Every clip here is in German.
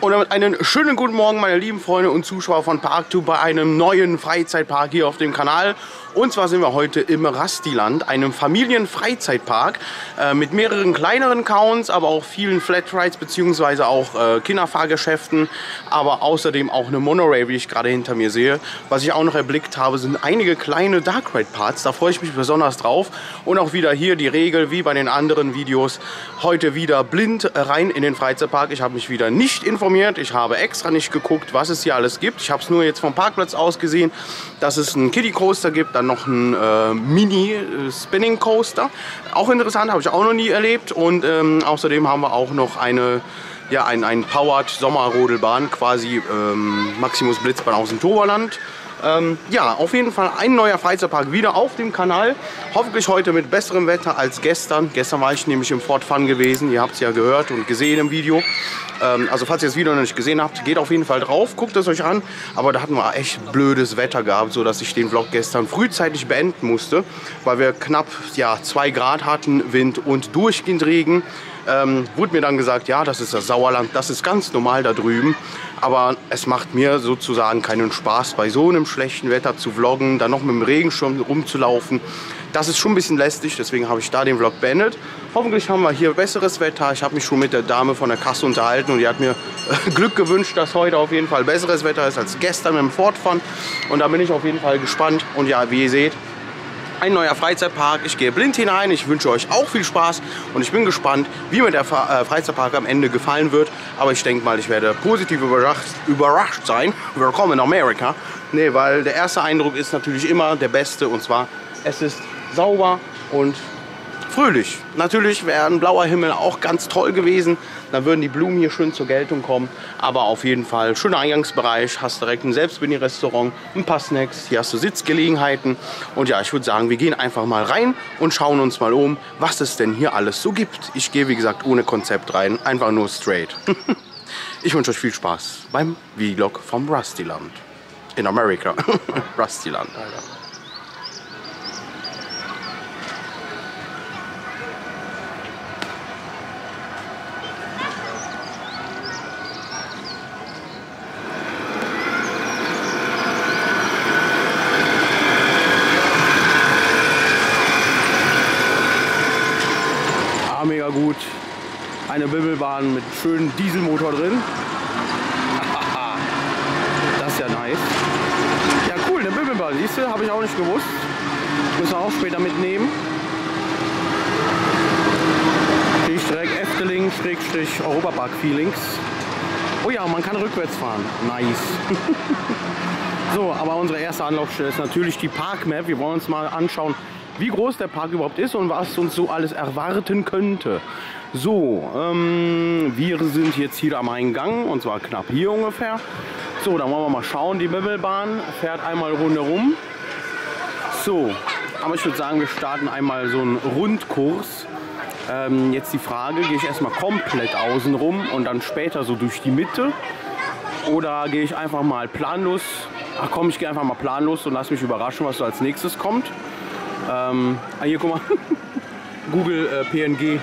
Und damit einen schönen guten Morgen, meine lieben Freunde und Zuschauer von Parktube bei einem neuen Freizeitpark hier auf dem Kanal. Und zwar sind wir heute im Rustyland, einem Familienfreizeitpark mit mehreren kleineren Counts, aber auch vielen Flatrides bzw. auch Kinderfahrgeschäften, aber außerdem auch eine Monorail, wie ich gerade hinter mir sehe. Was ich auch noch erblickt habe, sind einige kleine Dark Ride Parts, da freue ich mich besonders drauf. Und auch wieder hier die Regel, wie bei den anderen Videos, heute wieder blind rein in den Freizeitpark. Ich habe mich wieder nicht informiert, ich habe extra nicht geguckt, was es hier alles gibt. Ich habe es nur jetzt vom Parkplatz aus gesehen, dass es einen Kiddie Coaster gibt, dann noch einen Mini Spinning Coaster. Auch interessant, habe ich auch noch nie erlebt. Und außerdem haben wir auch noch eine Powered Sommerrodelbahn, quasi Maximus Blitzbahn aus dem Toverland. Ja, auf jeden Fall ein neuer Freizeitpark wieder auf dem Kanal. Hoffentlich heute mit besserem Wetter als gestern. Gestern war ich nämlich im Fort Fun gewesen. Ihr habt es ja gehört und gesehen im Video. Also falls ihr das Video noch nicht gesehen habt, geht auf jeden Fall drauf. Guckt es euch an. Aber da hatten wir echt blödes Wetter gehabt, sodass ich den Vlog gestern frühzeitig beenden musste. Weil wir knapp 2 Grad hatten, Wind und durchgehend Regen. Wurde mir dann gesagt, ja, das ist das Sauerland, das ist ganz normal da drüben. Aber es macht mir sozusagen keinen Spaß, bei so einem schlechten Wetter zu vloggen, dann noch mit dem Regenschirm rumzulaufen. Das ist schon ein bisschen lästig, deswegen habe ich da den Vlog beendet. Hoffentlich haben wir hier besseres Wetter. Ich habe mich schon mit der Dame von der Kasse unterhalten und die hat mir Glück gewünscht, dass heute auf jeden Fall besseres Wetter ist als gestern im Fort Fun. Und da bin ich auf jeden Fall gespannt. Und ja, wie ihr seht, ein neuer Freizeitpark. Ich gehe blind hinein. Ich wünsche euch auch viel Spaß und ich bin gespannt, wie mir der Freizeitpark am Ende gefallen wird. Aber ich denke mal, ich werde positiv überrascht sein. Willkommen in Amerika. Nee, weil der erste Eindruck ist natürlich immer der beste, und zwar, es ist sauber und fröhlich. Natürlich wäre ein blauer Himmel auch ganz toll gewesen. Dann würden die Blumen hier schön zur Geltung kommen. Aber auf jeden Fall schöner Eingangsbereich. Hast direkt ein Selbstbedienrestaurant, ein paar Snacks. Hier hast du Sitzgelegenheiten. Und ja, ich würde sagen, wir gehen einfach mal rein und schauen uns mal um, was es denn hier alles so gibt. Ich gehe, wie gesagt, ohne Konzept rein. Einfach nur straight. Ich wünsche euch viel Spaß beim Vlog vom Rustyland. In Amerika. Rustyland, Alter. Mega gut. Eine Bimmelbahn mit schönem Dieselmotor drin. Das ist ja nice. Ja cool, eine Bimmelbahn, siehst du, habe ich auch nicht gewusst. Müssen wir auch später mitnehmen. Hier direkt Efteling, Europapark Feelings. Oh ja, man kann rückwärts fahren. Nice. So, aber unsere erste Anlaufstelle ist natürlich die Parkmap. Wir wollen uns mal anschauen, wie groß der Park überhaupt ist und was uns so alles erwarten könnte. So, wir sind jetzt hier am Eingang, und zwar knapp hier ungefähr. So, dann wollen wir mal schauen. Die Bimmelbahn fährt einmal rundherum. So, aber ich würde sagen, wir starten einmal so einen Rundkurs. Jetzt die Frage, gehe ich erstmal komplett außen rum und dann später so durch die Mitte? Oder gehe ich einfach mal planlos? Ach komm, ich gehe einfach mal planlos und lass mich überraschen, was so als nächstes kommt. Hier, guck mal. Google PNG.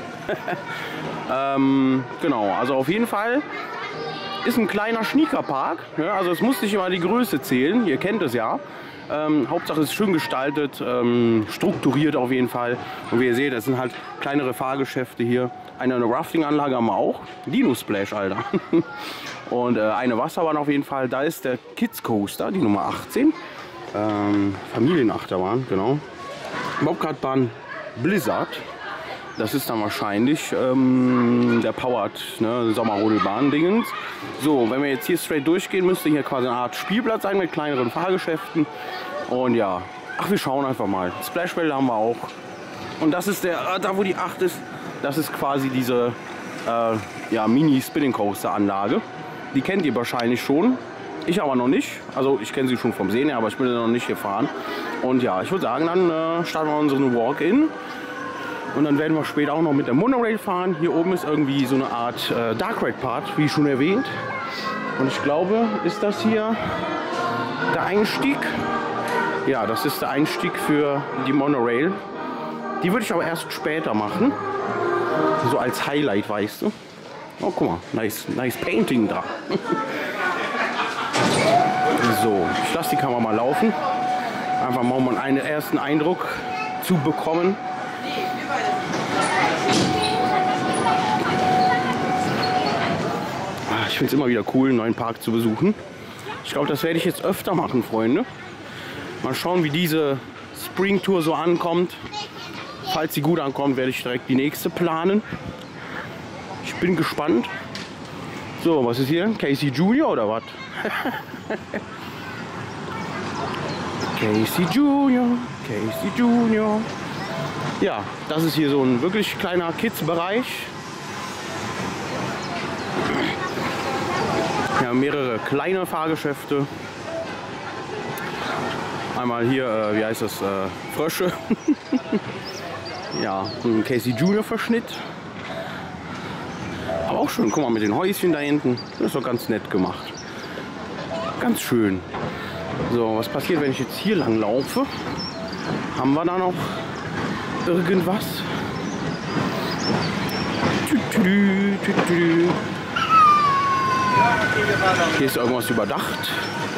Genau, also auf jeden Fall ist ein kleiner Schniekerpark. Ja, also es muss nicht immer die Größe zählen. Ihr kennt es ja. Hauptsache es ist schön gestaltet, strukturiert auf jeden Fall. Und wie ihr seht, es sind halt kleinere Fahrgeschäfte hier. Eine Rafting-Anlage haben wir auch. Dino Splash, Alter. Und eine Wasserbahn auf jeden Fall. Da ist der Kids Coaster, die Nummer 18. Familienachterbahn, genau. Bobcartbahn Blizzard. Das ist dann wahrscheinlich der Powered Sommerrodelbahn-Dingens. So, wenn wir jetzt hier straight durchgehen, müsste hier quasi eine Art Spielplatz sein mit kleineren Fahrgeschäften. Und ja, ach, wir schauen einfach mal. Splashwelle haben wir auch. Und das ist der, da wo die 8 ist, das ist quasi diese Mini-Spinning-Coaster-Anlage. Die kennt ihr wahrscheinlich schon. Ich aber noch nicht. Also ich kenne sie schon vom Sehen her, aber ich bin noch nicht gefahren. Und ja, ich würde sagen, dann starten wir unseren Walk-In. Und dann werden wir später auch noch mit der Monorail fahren. Hier oben ist irgendwie so eine Art Dark Ride Part, wie schon erwähnt. Und ich glaube, ist das hier der Einstieg? Ja, das ist der Einstieg für die Monorail. Die würde ich aber erst später machen. So als Highlight, weißt du. Oh, guck mal, nice painting da. So, ich lasse die Kamera mal laufen. Einfach mal um einen ersten Eindruck zu bekommen. Ich finde es immer wieder cool, einen neuen Park zu besuchen. Ich glaube, das werde ich jetzt öfter machen, Freunde. Mal schauen, wie diese Spring Tour so ankommt. Falls sie gut ankommt, werde ich direkt die nächste planen. Ich bin gespannt. So, was ist hier? Casey Junior oder was? Casey Junior, Casey Junior. Ja, das ist hier so ein wirklich kleiner Kids-Bereich. Ja, mehrere kleine Fahrgeschäfte. Einmal hier, wie heißt das, Frösche. Ja, ein Casey Junior Verschnitt. Aber auch schön, guck mal, mit den Häuschen da hinten. Das ist doch ganz nett gemacht. Ganz schön. So, was passiert, wenn ich jetzt hier lang laufe? Haben wir da noch irgendwas? Hier ist irgendwas überdacht.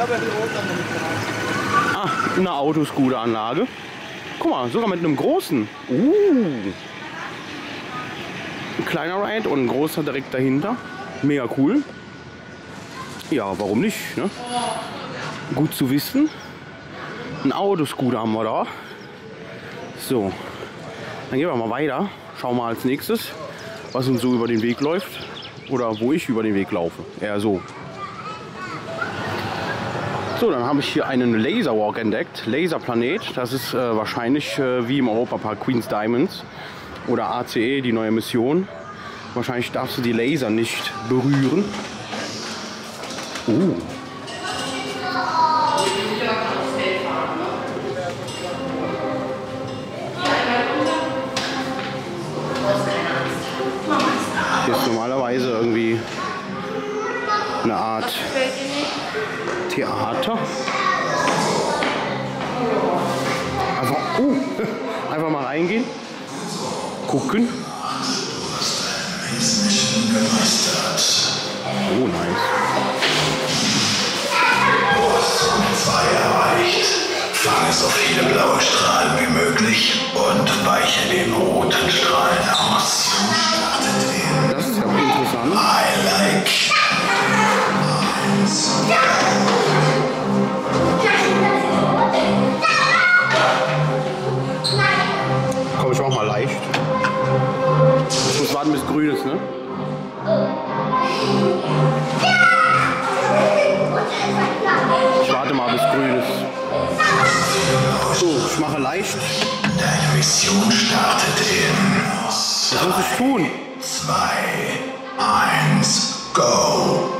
Ah, eine Autoscooter-Anlage. Guck mal, sogar mit einem großen. Ein kleiner Ride und ein großer direkt dahinter. Mega cool. Ja, warum nicht? Ne? Gut zu wissen. Ein Autoscooter haben wir da. So, dann gehen wir mal weiter. Schauen wir als nächstes, was uns so über den Weg läuft. Oder wo ich über den Weg laufe. Eher so. So, dann habe ich hier einen Laserwalk entdeckt. Laserplanet. Das ist wahrscheinlich wie im Europapark Queen's Diamonds oder ACE, die neue Mission. Wahrscheinlich darfst du die Laser nicht berühren. Hier ist normalerweise irgendwie eine Art Theater. Einfach mal reingehen, gucken. Oh, nice. Du hast Zone 2 erreicht. Fange so viele blaue Strahlen wie möglich und weiche den roten Strahlen aus. Das ist ja interessant. I like. Komm, ich mach mal leicht. Ich muss warten, bis grün ist, ne? Ich warte mal, bis grün ist. So, ich mache leicht. Deine Mission startet in Was muss ich tun? 2, 1, go!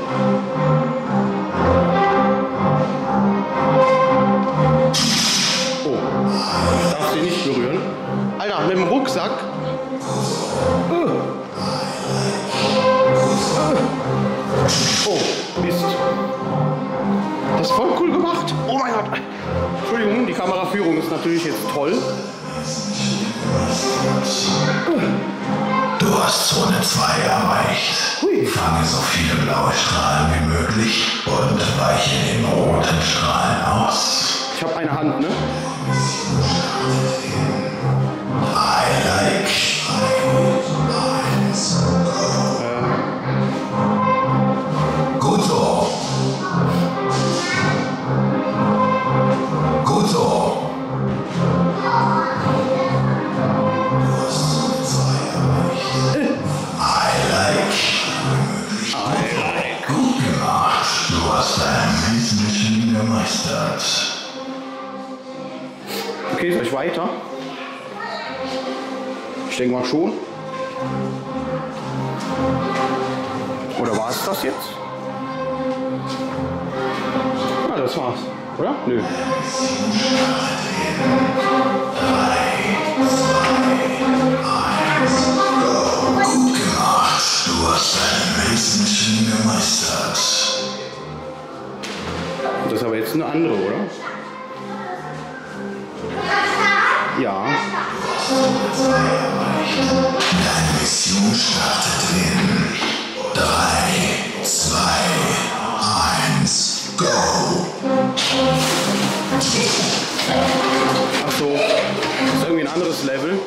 Oh, ich darf sie nicht berühren. Alter, mit dem Rucksack. Oh, Mist. Das ist voll cool gemacht. Oh mein Gott. Entschuldigung, die Kameraführung ist natürlich jetzt toll. Du hast Zone 2 erreicht. Hui. Fange so viele blaue Strahlen wie möglich und weiche den roten Strahlen aus. Ich habe eine Hand, ne? I like. Gut so. Gut so. Gut gemacht. Du hast dein Mission gemeistert. Okay, soll ich weiter? Ich denke mal schon. Oder war es das jetzt? Ah, das war's. Oder? Nö. 3, 2, 1, go. Gut gemacht. Du hast dein Mission gemeistert. Das ist aber jetzt eine andere, oder? Ja. Deine Mission startet in das Level.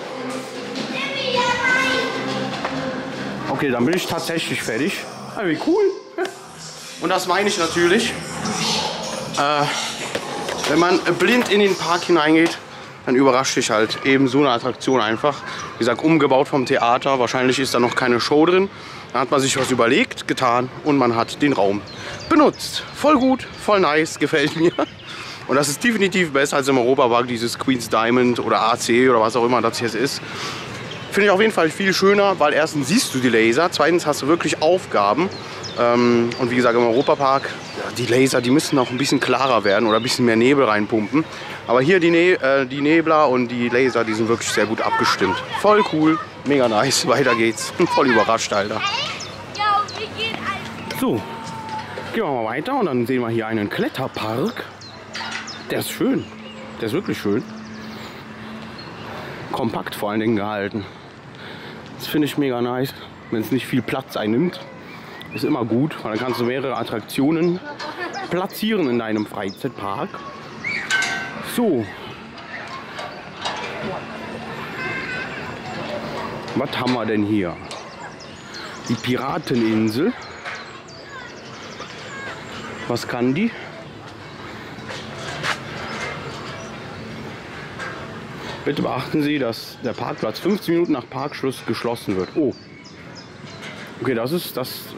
Okay, dann bin ich tatsächlich fertig. Ja, wie cool. Und das meine ich natürlich. Wenn man blind in den Park hineingeht, dann überrascht dich halt eben so eine Attraktion einfach. Wie gesagt, umgebaut vom Theater. Wahrscheinlich ist da noch keine Show drin. Da hat man sich was überlegt, getan und man hat den Raum benutzt. Voll gut, voll nice, gefällt mir. Und das ist definitiv besser als im Europapark, dieses Queen's Diamond oder AC oder was auch immer das jetzt ist. Finde ich auf jeden Fall viel schöner, weil erstens siehst du die Laser, zweitens hast du wirklich Aufgaben. Und wie gesagt, im Europapark, ja, die Laser, die müssen auch ein bisschen klarer werden oder ein bisschen mehr Nebel reinpumpen. Aber hier die Nebler und die Laser, die sind wirklich sehr gut abgestimmt. Voll cool, mega nice, weiter geht's. Voll überrascht, Alter. So, gehen wir mal weiter und dann sehen wir hier einen Kletterpark. Der ist schön, der ist wirklich schön. Kompakt vor allen Dingen gehalten. Das finde ich mega nice, wenn es nicht viel Platz einnimmt. Ist immer gut, weil dann kannst du mehrere Attraktionen platzieren in deinem Freizeitpark. So. Was haben wir denn hier? Die Pirateninsel. Was kann die? Bitte beachten Sie, dass der Parkplatz 15 Minuten nach Parkschluss geschlossen wird. Oh. Okay, das ist.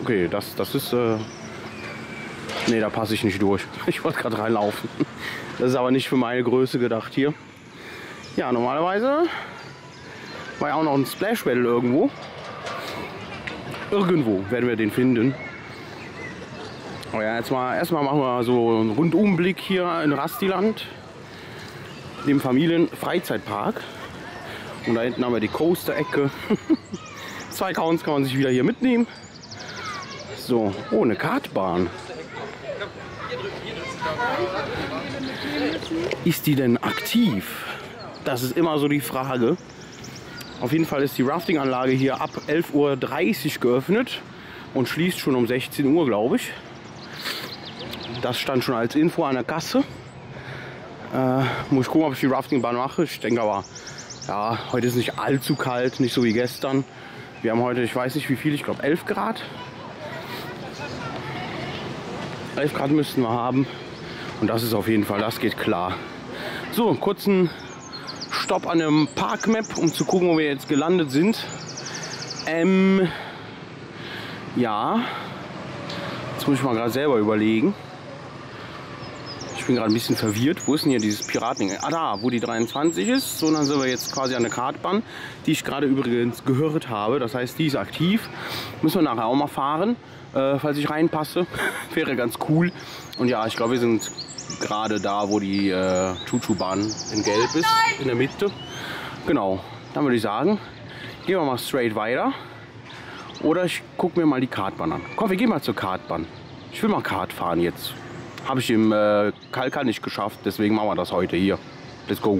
Nee, da passe ich nicht durch. Ich wollte gerade reinlaufen. Das ist aber nicht für meine Größe gedacht hier. Ja, normalerweise war ja auch noch ein Splash Battle irgendwo. Irgendwo werden wir den finden. Aber ja, erstmal machen wir so einen Rundumblick hier in Rastiland, dem Familienfreizeitpark. Und da hinten haben wir die Coaster-Ecke. 2 Counts kann man sich wieder hier mitnehmen. So, oh, eine Kartbahn. Ist die denn aktiv? Das ist immer so die Frage. Auf jeden Fall ist die Rafting-Anlage hier ab 11:30 Uhr geöffnet und schließt schon um 16 Uhr, glaube ich. Das stand schon als Info an der Kasse. Muss ich gucken, ob ich die Raftingbahn mache. Ich denke aber, ja, heute ist nicht allzu kalt, nicht so wie gestern. Wir haben heute, ich weiß nicht wie viel, ich glaube 11 Grad. 11 Grad müssten wir haben. Und das ist auf jeden Fall, das geht klar. So, einen kurzen Stopp an dem Parkmap, um zu gucken, wo wir jetzt gelandet sind. Ja, jetzt muss ich mal gerade selber überlegen. Ich bin gerade ein bisschen verwirrt. Wo ist denn hier dieses Piratending? Ah, da, wo die 23 ist. So, dann sind wir jetzt quasi an der Kartbahn, die ich gerade übrigens gehört habe. Das heißt, die ist aktiv. Müssen wir nachher auch mal fahren, falls ich reinpasse. Wäre ganz cool. Und ja, ich glaube, wir sind gerade da, wo die Chuchu-Bahn in Gelb ist, in der Mitte. Genau, dann würde ich sagen, gehen wir mal straight weiter. Oder ich gucke mir mal die Kartbahn an. Komm, wir gehen mal zur Kartbahn. Ich will mal Kart fahren jetzt. Habe ich im Kalka nicht geschafft, deswegen machen wir das heute hier. Let's go.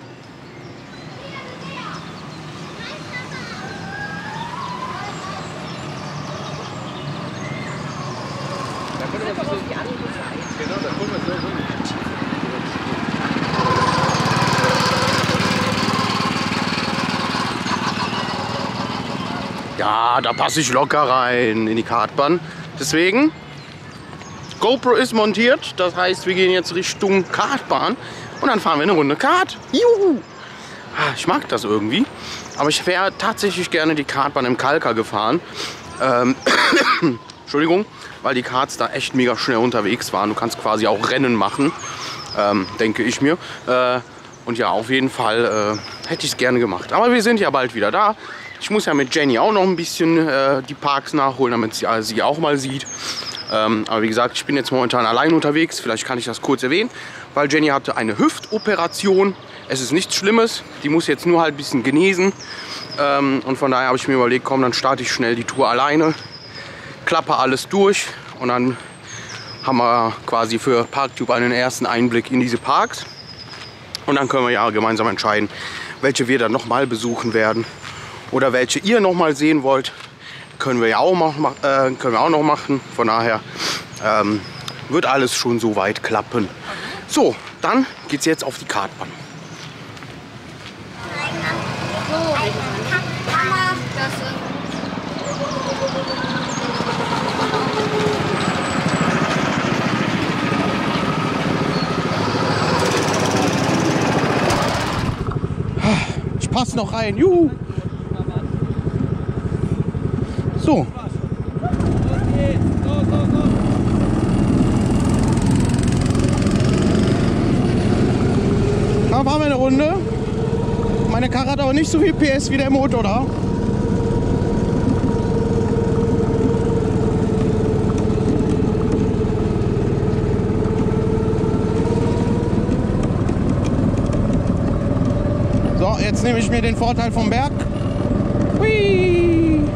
Ja, da passe ich locker rein in die Kartbahn. Deswegen, GoPro ist montiert. Das heißt, wir gehen jetzt Richtung Kartbahn und dann fahren wir eine Runde Kart. Juhu! Ich mag das irgendwie. Aber ich wäre tatsächlich gerne die Kartbahn im Kalka gefahren. Entschuldigung, weil die Karts da echt mega schnell unterwegs waren. Du kannst quasi auch Rennen machen, denke ich mir. Und ja, auf jeden Fall hätte ich es gerne gemacht. Aber wir sind ja bald wieder da. Ich muss ja mit Jenny auch noch ein bisschen die Parks nachholen, damit sie auch mal sieht. Aber wie gesagt, ich bin jetzt momentan allein unterwegs. Vielleicht kann ich das kurz erwähnen, weil Jenny hatte eine Hüftoperation. Es ist nichts Schlimmes. Die muss jetzt nur halt ein bisschen genesen. Und von daher habe ich mir überlegt, komm, dann starte ich schnell die Tour alleine. Klappe alles durch und dann haben wir quasi für Parktube einen ersten Einblick in diese Parks. Und dann können wir ja gemeinsam entscheiden, welche wir dann nochmal besuchen werden. Oder welche ihr noch mal sehen wollt, können wir ja auch noch machen. Von daher wird alles schon so weit klappen. So, dann geht's jetzt auf die Kartbahn. noch rein. Juhu. So. Dann fahren wir eine Runde. Meine Karre hat aber nicht so viel PS wie der Motor da. So, jetzt nehme ich mir den Vorteil vom Berg. Hui.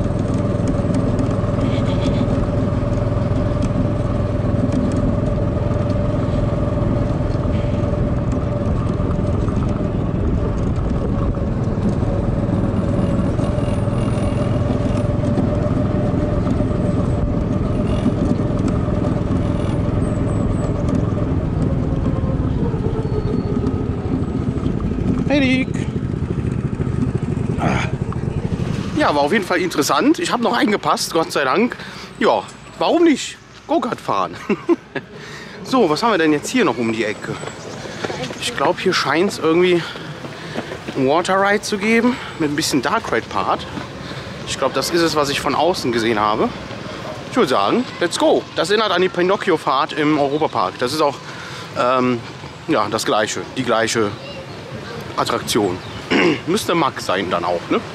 Ja, war auf jeden Fall interessant. Ich habe noch eingepasst, Gott sei Dank. Ja, warum nicht? Go-Kart fahren. So, was haben wir denn jetzt hier noch um die Ecke? Ich glaube, hier scheint es irgendwie ein Water Ride zu geben mit ein bisschen Dark Ride Part. Ich glaube, das ist es, was ich von außen gesehen habe. Ich würde sagen, let's go. Das erinnert an die Pinocchio-Fahrt im Europapark. Das ist auch ja, das Gleiche, die gleiche Attraktion. Müsste Max sein dann auch, ne?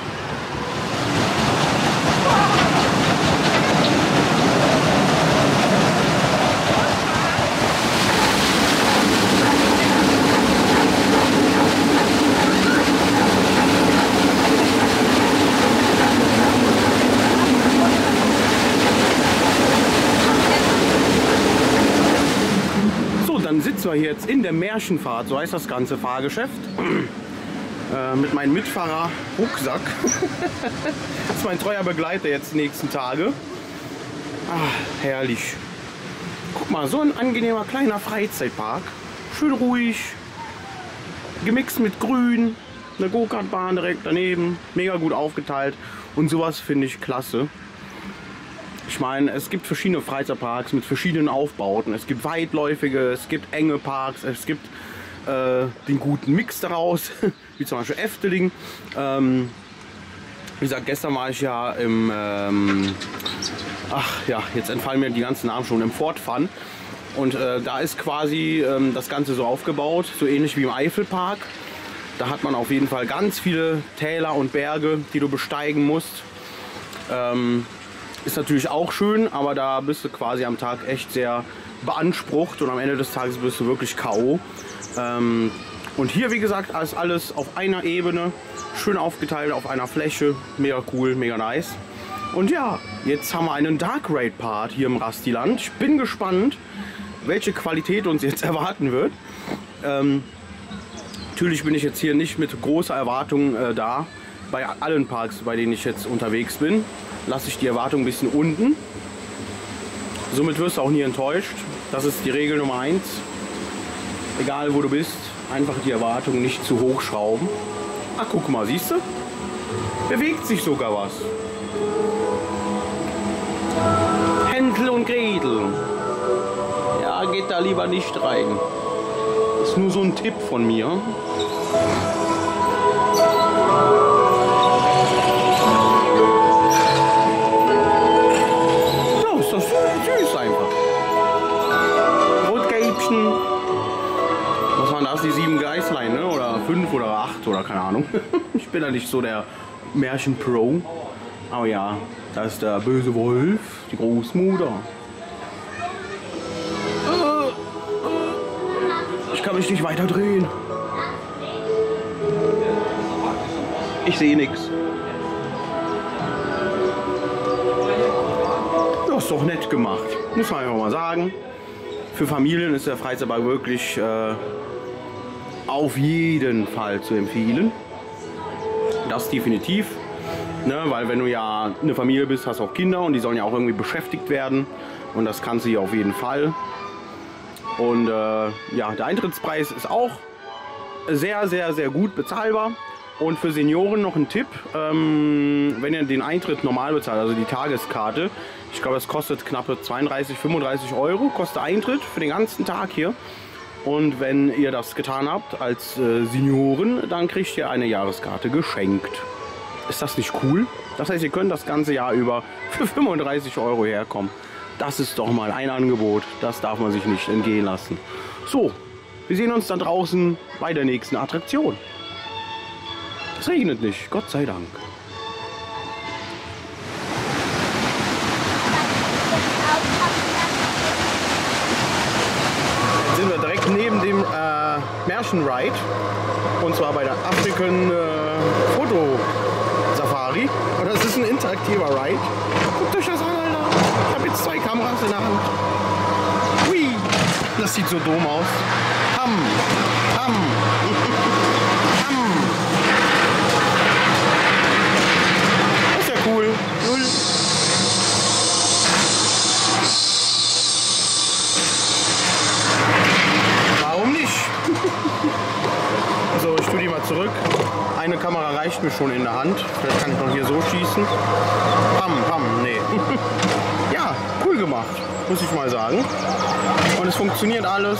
Sitzen wir hier jetzt in der Märchenfahrt, so heißt das ganze Fahrgeschäft, mit meinem Mitfahrer Rucksack. Das ist mein treuer Begleiter jetzt die nächsten Tage. Ah, herrlich. Guck mal, so ein angenehmer kleiner Freizeitpark. Schön ruhig, gemixt mit Grün, eine Go-Kart-Bahn direkt daneben, mega gut aufgeteilt und sowas finde ich klasse. Ich meine, es gibt verschiedene Freizeitparks mit verschiedenen Aufbauten. Es gibt weitläufige, es gibt enge Parks, es gibt den guten Mix daraus, wie zum Beispiel Efteling. Wie gesagt, gestern war ich ja im, ach ja, jetzt entfallen mir die ganzen Namen schon, im Fort Fun. Und da ist quasi das Ganze so aufgebaut, so ähnlich wie im Eifelpark. Da hat man auf jeden Fall ganz viele Täler und Berge, die du besteigen musst. Ist natürlich auch schön, aber da bist du quasi am Tag echt sehr beansprucht und am Ende des Tages bist du wirklich K.O. Und hier, wie gesagt, ist alles auf einer Ebene, schön aufgeteilt auf einer Fläche, mega cool, mega nice. Und ja, jetzt haben wir einen Dark Ride Part hier im Rastiland. Ich bin gespannt, welche Qualität uns jetzt erwarten wird. Natürlich bin ich jetzt hier nicht mit großer Erwartung da. Bei allen Parks, bei denen ich jetzt unterwegs bin, lasse ich die Erwartung ein bisschen unten. Somit wirst du auch nie enttäuscht. Das ist die Regel Nummer 1. Egal wo du bist, einfach die Erwartung nicht zu hoch schrauben. Ach, guck mal, siehst du? Bewegt sich sogar was. Hänsel und Gretel. Ja, geht da lieber nicht rein. Das ist nur so ein Tipp von mir. Süß einfach. Rotkäppchen. Was waren das? Die 7 Geißlein, ne? Oder 5 oder 8 oder keine Ahnung. Ich bin ja nicht so der Märchen-Pro. Aber ja, da ist der böse Wolf, die Großmutter. Ich kann mich nicht weiter drehen. Ich sehe nichts. Das ist doch nett gemacht, muss man einfach mal sagen. Für Familien ist der Freizeitpark wirklich auf jeden Fall zu empfehlen. Das definitiv. Ne, weil wenn du ja eine Familie bist, hast du auch Kinder und die sollen ja auch irgendwie beschäftigt werden. Und das kannst du hier auf jeden Fall. Und ja, der Eintrittspreis ist auch sehr, sehr, sehr gut bezahlbar. Und für Senioren noch ein Tipp, wenn ihr den Eintritt normal bezahlt, also die Tageskarte, ich glaube es kostet knappe 32, 35 Euro, kostet Eintritt für den ganzen Tag hier. Und wenn ihr das getan habt als Senioren, dann kriegt ihr eine Jahreskarte geschenkt. Ist das nicht cool? Das heißt, ihr könnt das ganze Jahr über für 35 € herkommen. Das ist doch mal ein Angebot. Das darf man sich nicht entgehen lassen. So, wir sehen uns dann draußen bei der nächsten Attraktion. Es regnet nicht, Gott sei Dank. Jetzt sind wir direkt neben dem Märchenride. Und zwar bei der African Foto Safari. Und das ist ein interaktiver Ride. Guckt euch das an, Alter. Ich habe jetzt 2 Kameras in der Hand. Hui. Das sieht so dumm aus. Ham. Ham. Ham. Das ist ja cool. Null. Warum nicht? So, ich tue die mal zurück. Eine Kamera reicht mir schon in der Hand. Vielleicht kann ich noch hier so schießen. Pam, pam, nee. Ja, cool gemacht, muss ich mal sagen. Und es funktioniert alles.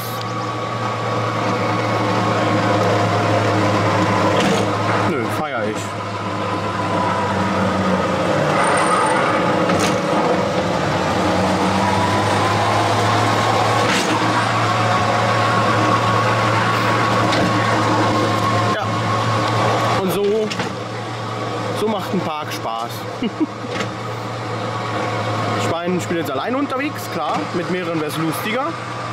Nö, feier ich. So macht ein Park Spaß. Ich bin jetzt allein unterwegs, klar, mit mehreren wäre es lustiger.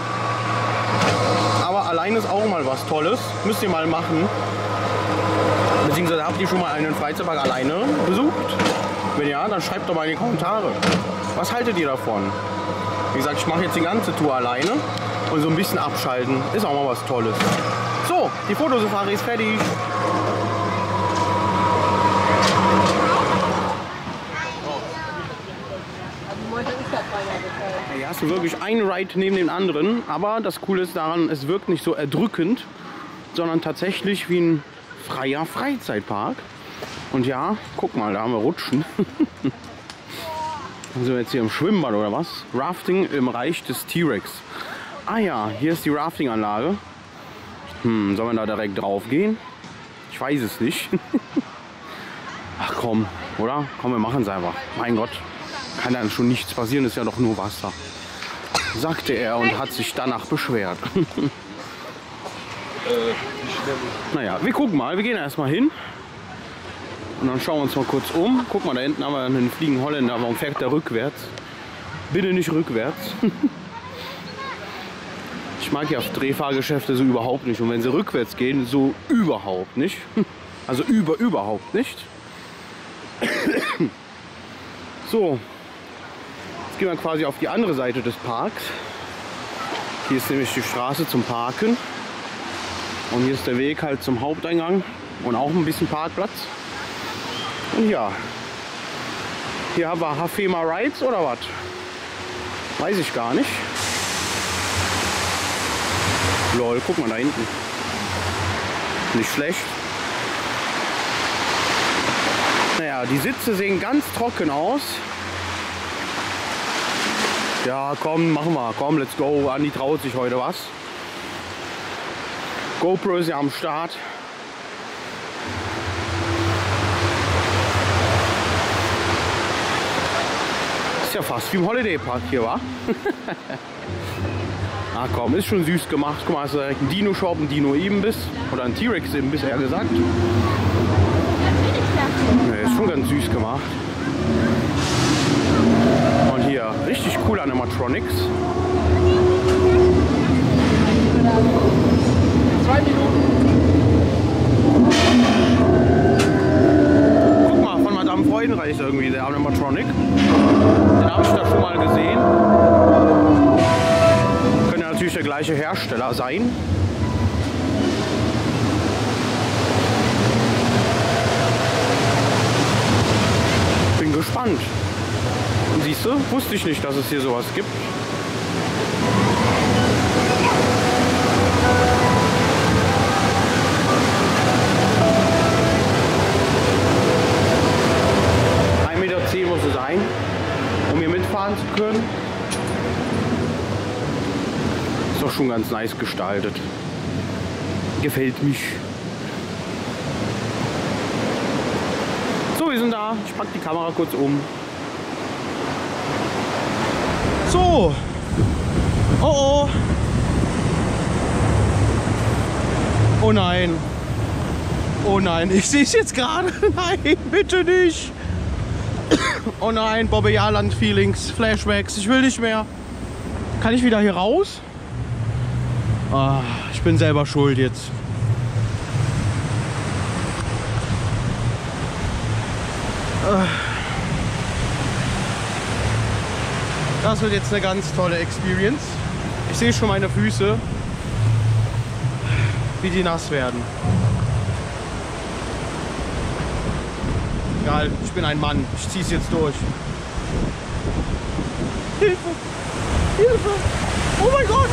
Aber allein ist auch mal was Tolles. Müsst ihr mal machen. Beziehungsweise habt ihr schon mal einen Freizeitpark alleine besucht? Wenn ja, dann schreibt doch mal in die Kommentare. Was haltet ihr davon? Wie gesagt, ich mache jetzt die ganze Tour alleine. Und so ein bisschen abschalten ist auch mal was Tolles. So, die Fotosafari ist fertig. Hier hast du wirklich einen Ride neben dem anderen, aber das Coole ist daran, es wirkt nicht so erdrückend, sondern tatsächlich wie ein freier Freizeitpark. Und ja, guck mal, da haben wir Rutschen. Sind wir jetzt hier im Schwimmbad oder was? Rafting im Reich des T-Rex. Ah ja, hier ist die Rafting-Anlage. Soll man da direkt drauf gehen? Ich weiß es nicht. Ach komm, oder? Komm, wir machen es einfach. Mein Gott. Kann dann schon nichts passieren, ist ja doch nur Wasser. Sagte er und hat sich danach beschwert. Naja, wir gucken mal, wir gehen erstmal hin. Und dann schauen wir uns mal kurz um. Guck mal, da hinten haben wir einen fliegenden Holländer. Warum fährt der rückwärts? Bitte nicht rückwärts. Ich mag ja Drehfahrgeschäfte so überhaupt nicht. Und wenn sie rückwärts gehen, so überhaupt nicht. Also überhaupt nicht. So. Jetzt gehen wir quasi auf die andere Seite des Parks. Hier ist nämlich die Straße zum Parken. Und hier ist der Weg halt zum Haupteingang und auch ein bisschen Parkplatz. Und ja, hier haben wir Hafema Rides oder was? Weiß ich gar nicht. Lol, guck mal da hinten. Nicht schlecht. Naja, die Sitze sehen ganz trocken aus. Ja, komm, machen wir. Komm, let's go. Andi traut sich heute was. GoPro ist ja am Start. Ist ja fast wie im Holiday Park hier, wa? Ah komm, ist schon süß gemacht. Guck mal, hast du direkt einen Dino-Shop, einen Dino-Imbiss. Oder einen T-Rex-Imbiss, eher gesagt. Ja, ist schon ganz süß gemacht. Und hier, richtig cool Animatronics. 2 Minuten. Guck mal, von Madame Freudenreich irgendwie, der Animatronic. Den habe ich da schon mal gesehen. Könnte ja natürlich der gleiche Hersteller sein. Bin gespannt. Und siehst du, wusste ich nicht, dass es hier sowas gibt. C muss es sein, um hier mitfahren zu können. Ist doch schon ganz nice gestaltet. Gefällt mich. So, wir sind da. Ich packe die Kamera kurz um. So. Oh oh. Oh nein. Oh nein, ich sehe es jetzt gerade. Nein, bitte nicht. Oh nein, Bobby Jahrland Feelings, Flashbacks. Ich will nicht mehr. Kann ich wieder hier raus? Ah, ich bin selber schuld jetzt. Das wird jetzt eine ganz tolle Experience. Ich sehe schon meine Füße, wie die nass werden. Egal, ich bin ein Mann. Ich ziehe es jetzt durch. Hilfe! Hilfe! Oh mein Gott!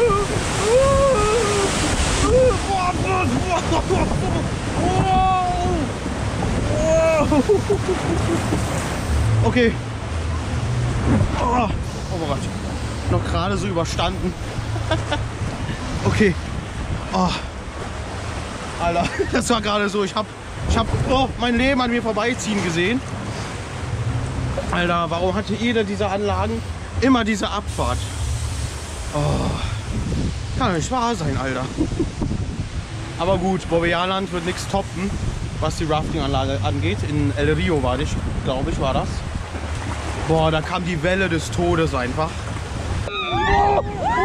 Okay. Oh Gott. Noch gerade so überstanden. Okay. Oh. Alter, das war gerade so. Ich hab mein Leben an mir vorbeiziehen gesehen. Alter, warum hatte jede dieser Anlagen immer diese Abfahrt? Oh. Kann doch nicht wahr sein, Alter. Aber gut, Bobby Jahrland wird nichts toppen, was die Rafting-Anlage angeht. In El Rio war ich, glaube ich, war das. Boah, da kam die Welle des Todes einfach. Ach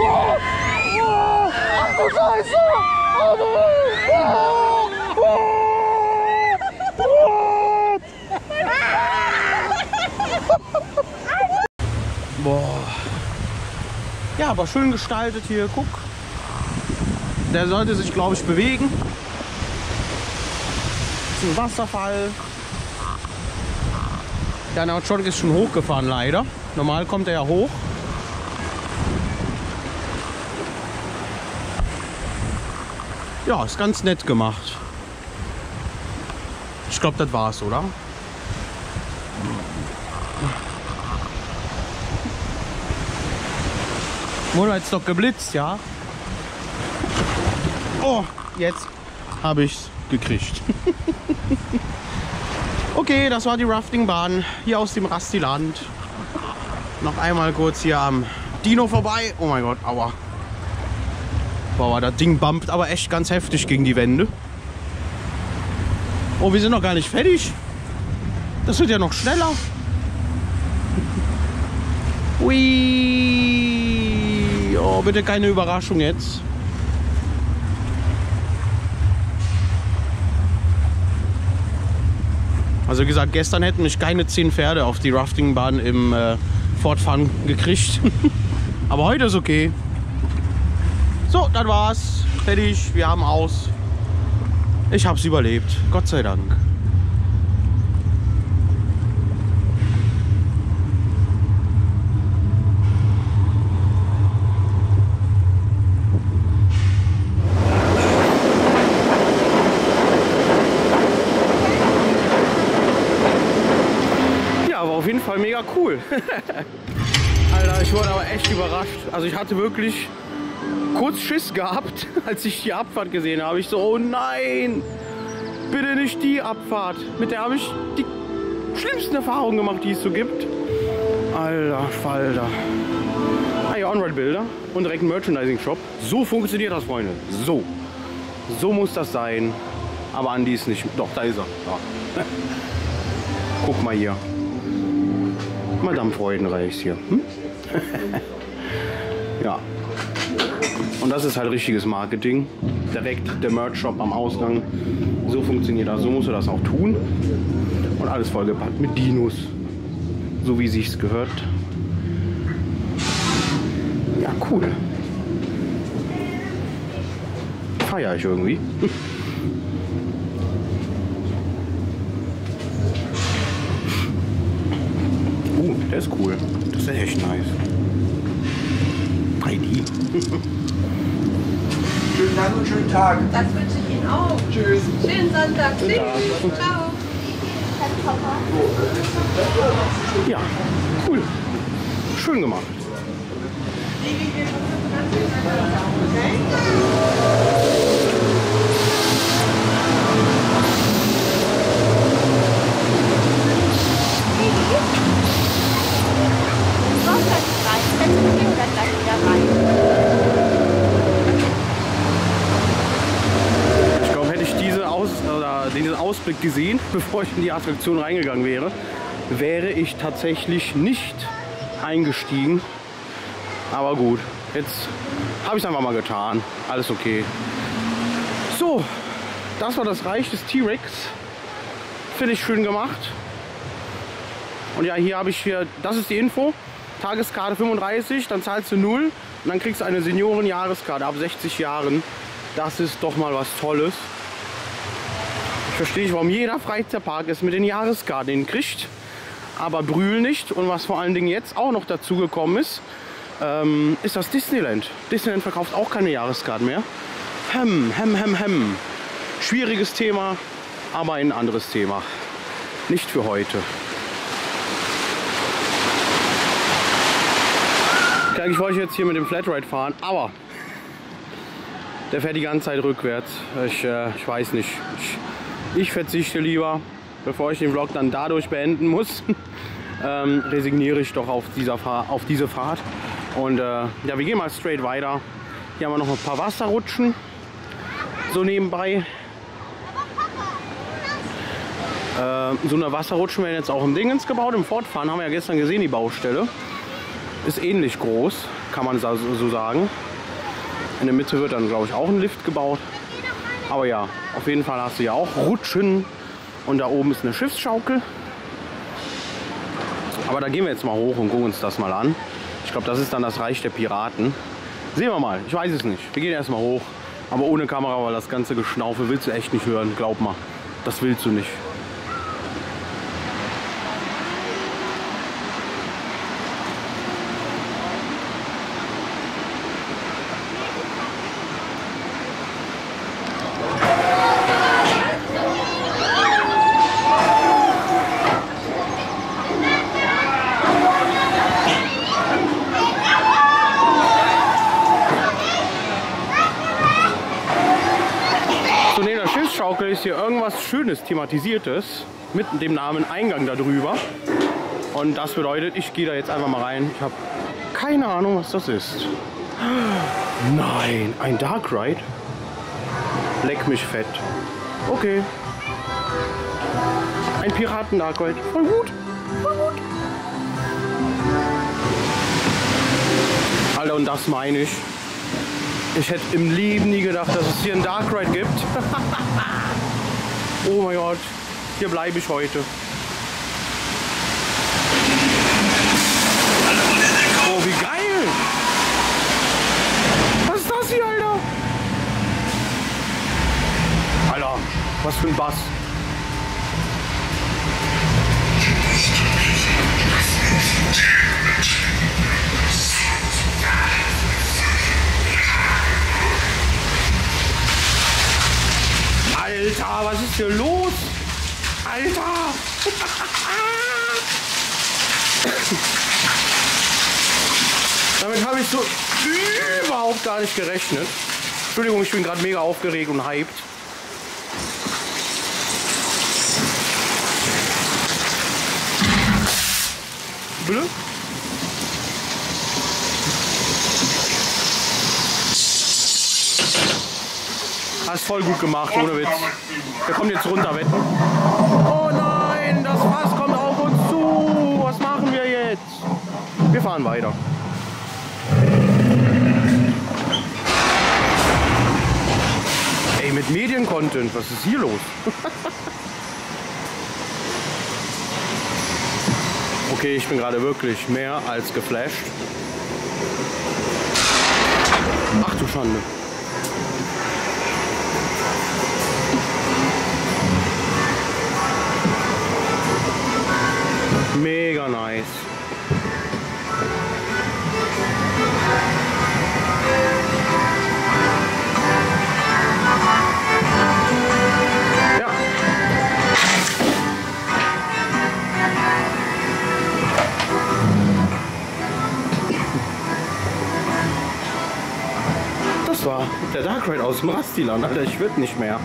du Scheiße! Boah. Ja, aber schön gestaltet hier, guck. Der sollte sich, glaube ich, bewegen. Das ist ein Wasserfall. Der Nautschonik ist schon hochgefahren, leider. Normal kommt er ja hoch. Ja, ist ganz nett gemacht. Ich glaube, das war's, oder? Wurde jetzt doch geblitzt, ja? Oh, jetzt habe ich's gekriegt. Okay, das war die Raftingbahn hier aus dem Rastiland. Noch einmal kurz hier am Dino vorbei. Oh mein Gott, aua. Boah, das Ding bumpt aber echt ganz heftig gegen die Wände. Oh, wir sind noch gar nicht fertig. Das wird ja noch schneller. Ui. Oh, bitte keine Überraschung jetzt. Also wie gesagt, gestern hätten mich keine 10 Pferde auf die Raftingbahn im Fortfahren gekriegt. Aber heute ist okay. So, das war's. Fertig, wir haben aus. Ich hab's überlebt. Gott sei Dank. Ja, war auf jeden Fall mega cool. Alter, ich wurde aber echt überrascht. Also ich hatte wirklich kurz Schiss gehabt, als ich die Abfahrt gesehen habe. Ich so, oh nein, bitte nicht die Abfahrt. Mit der habe ich die schlimmsten Erfahrungen gemacht, die es so gibt. Alter Falter. Ah ja, On-Ride-Bilder und direkt ein Merchandising-Shop. So funktioniert das, Freunde. So. So muss das sein. Aber Andi ist nicht. Doch, da ist er. Ja. Guck mal hier. Madame Freudenreichs hier. Hm? Ja. Und das ist halt richtiges Marketing. Direkt der Merch-Shop am Ausgang. So funktioniert das. So musst du das auch tun. Und alles vollgepackt mit Dinos. So wie sich's gehört. Ja, cool. Feier ich irgendwie. Der ist cool. Das ist echt nice. Heidi. Schönen Dank und schönen Tag. Das wünsche ich Ihnen auch. Tschüss. Schönen Sonntag. Tschüss. Ciao. Ja, cool. Schön gemacht. Ich glaube, hätte ich diesen Ausblick gesehen, bevor ich in die Attraktion reingegangen wäre, wäre ich tatsächlich nicht eingestiegen. Aber gut, jetzt habe ich es einfach mal getan. Alles okay. So, das war das Reich des T-Rex. Finde ich schön gemacht. Und ja, hier habe ich das ist die Info. Tageskarte 35, dann zahlst du 0 und dann kriegst du eine Senioren-Jahreskarte ab 60 Jahren. Das ist doch mal was Tolles. Ich verstehe nicht, warum jeder Freizeitpark es mit den Jahreskarten hinkriegt, aber Brühl nicht. Und was vor allen Dingen jetzt auch noch dazu gekommen ist, ist das Disneyland. Disneyland verkauft auch keine Jahreskarten mehr. Schwieriges Thema, aber ein anderes Thema. Nicht für heute. Ich wollte jetzt hier mit dem Flatride fahren, aber der fährt die ganze Zeit rückwärts. Ich weiß nicht. Ich verzichte lieber, bevor ich den Vlog dann dadurch beenden muss, resigniere ich doch auf diese Fahrt. Und ja, wir gehen mal straight weiter. Hier haben wir noch ein paar Wasserrutschen, so nebenbei. So eine Wasserrutschen werden jetzt auch im Dingens gebaut. Im Fortfahren haben wir ja gestern gesehen, die Baustelle. Ist ähnlich groß, kann man so sagen. In der Mitte wird dann, glaube ich, auch ein Lift gebaut. Aber ja, auf jeden Fall hast du ja auch Rutschen. Und da oben ist eine Schiffsschaukel. Aber da gehen wir jetzt mal hoch und gucken uns das mal an. Ich glaube, das ist dann das Reich der Piraten. Sehen wir mal, ich weiß es nicht. Wir gehen erstmal hoch. Aber ohne Kamera, weil das ganze Geschnaufe willst du echt nicht hören. Glaub mal, das willst du nicht. Ist hier irgendwas Schönes thematisiertes mit dem Namen Eingang darüber. Und das bedeutet, ich gehe da jetzt einfach mal rein. Ich habe keine Ahnung, was das ist. Nein, ein Dark Ride? Leck mich fett. Okay. Ein Piraten-Dark Ride. Voll gut. Voll gut. Alter, und das meine ich. Ich hätte im Leben nie gedacht, dass es hier einen Dark Ride gibt. Oh mein Gott, hier bleibe ich heute. Oh, wie geil! Was ist das hier, Alter? Alter, was für ein Bass. Alter, was ist hier los? Alter! Damit habe ich so überhaupt gar nicht gerechnet. Entschuldigung, ich bin gerade mega aufgeregt und hyped. Bitte? Hast voll gut gemacht, ohne Witz. Der kommt jetzt runter, wetten. Oh nein, das Fass kommt auf uns zu. Was machen wir jetzt? Wir fahren weiter. Ey, mit Mediencontent, was ist hier los? Okay, ich bin gerade wirklich mehr als geflasht. Ach du Schande. Mega nice. Ja. Der Dark Ride aus dem Rastiland, Alter, ich würde nicht mehr.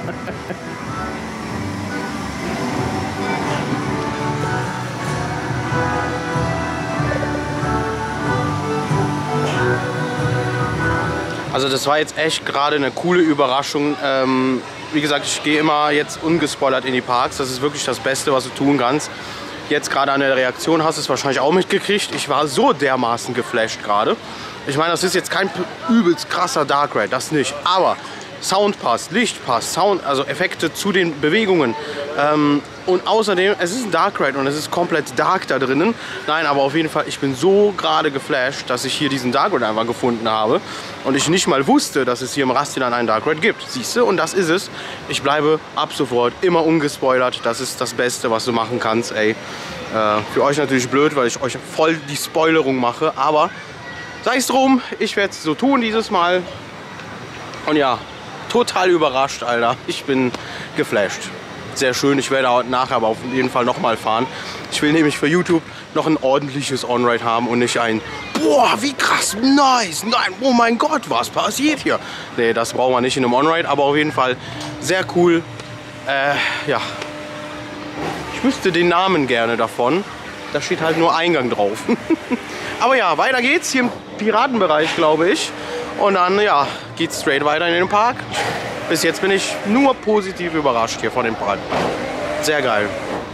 Also das war jetzt echt gerade eine coole Überraschung. Wie gesagt, ich gehe immer jetzt ungespoilert in die Parks. Das ist wirklich das Beste, was du tun kannst. Jetzt gerade an der Reaktion hast du es wahrscheinlich auch mitgekriegt. Ich war so dermaßen geflasht gerade. Ich meine, das ist jetzt kein übelst krasser Dark Ride, das nicht. Aber Sound passt, Licht passt, Sound, also Effekte zu den Bewegungen. Und außerdem, es ist ein Dark Ride und es ist komplett dark da drinnen. Nein, aber auf jeden Fall, ich bin so gerade geflasht, dass ich hier diesen Dark Ride einfach gefunden habe. Und ich nicht mal wusste, dass es hier im Rastiland einen Dark Ride gibt. Siehst du? Und das ist es. Ich bleibe ab sofort immer ungespoilert. Das ist das Beste, was du machen kannst, ey. Für euch natürlich blöd, weil ich euch voll die Spoilerung mache. Aber sei es drum, ich werde es so tun dieses Mal. Und ja, total überrascht, Alter. Ich bin geflasht. Sehr schön. Ich werde heute nachher aber auf jeden Fall nochmal fahren. Ich will nämlich für YouTube noch ein ordentliches On-Ride haben und nicht ein boah, wie krass, nice, nein, oh mein Gott, was passiert hier? Nee, das brauchen wir nicht in einem On-Ride, aber auf jeden Fall sehr cool. Ja, ich wüsste den Namen gerne davon. Da steht halt nur Eingang drauf. Aber ja, weiter geht's hier im Piratenbereich, glaube ich. Und dann, ja, geht's straight weiter in den Park. Bis jetzt bin ich nur positiv überrascht hier von dem Park. Sehr geil.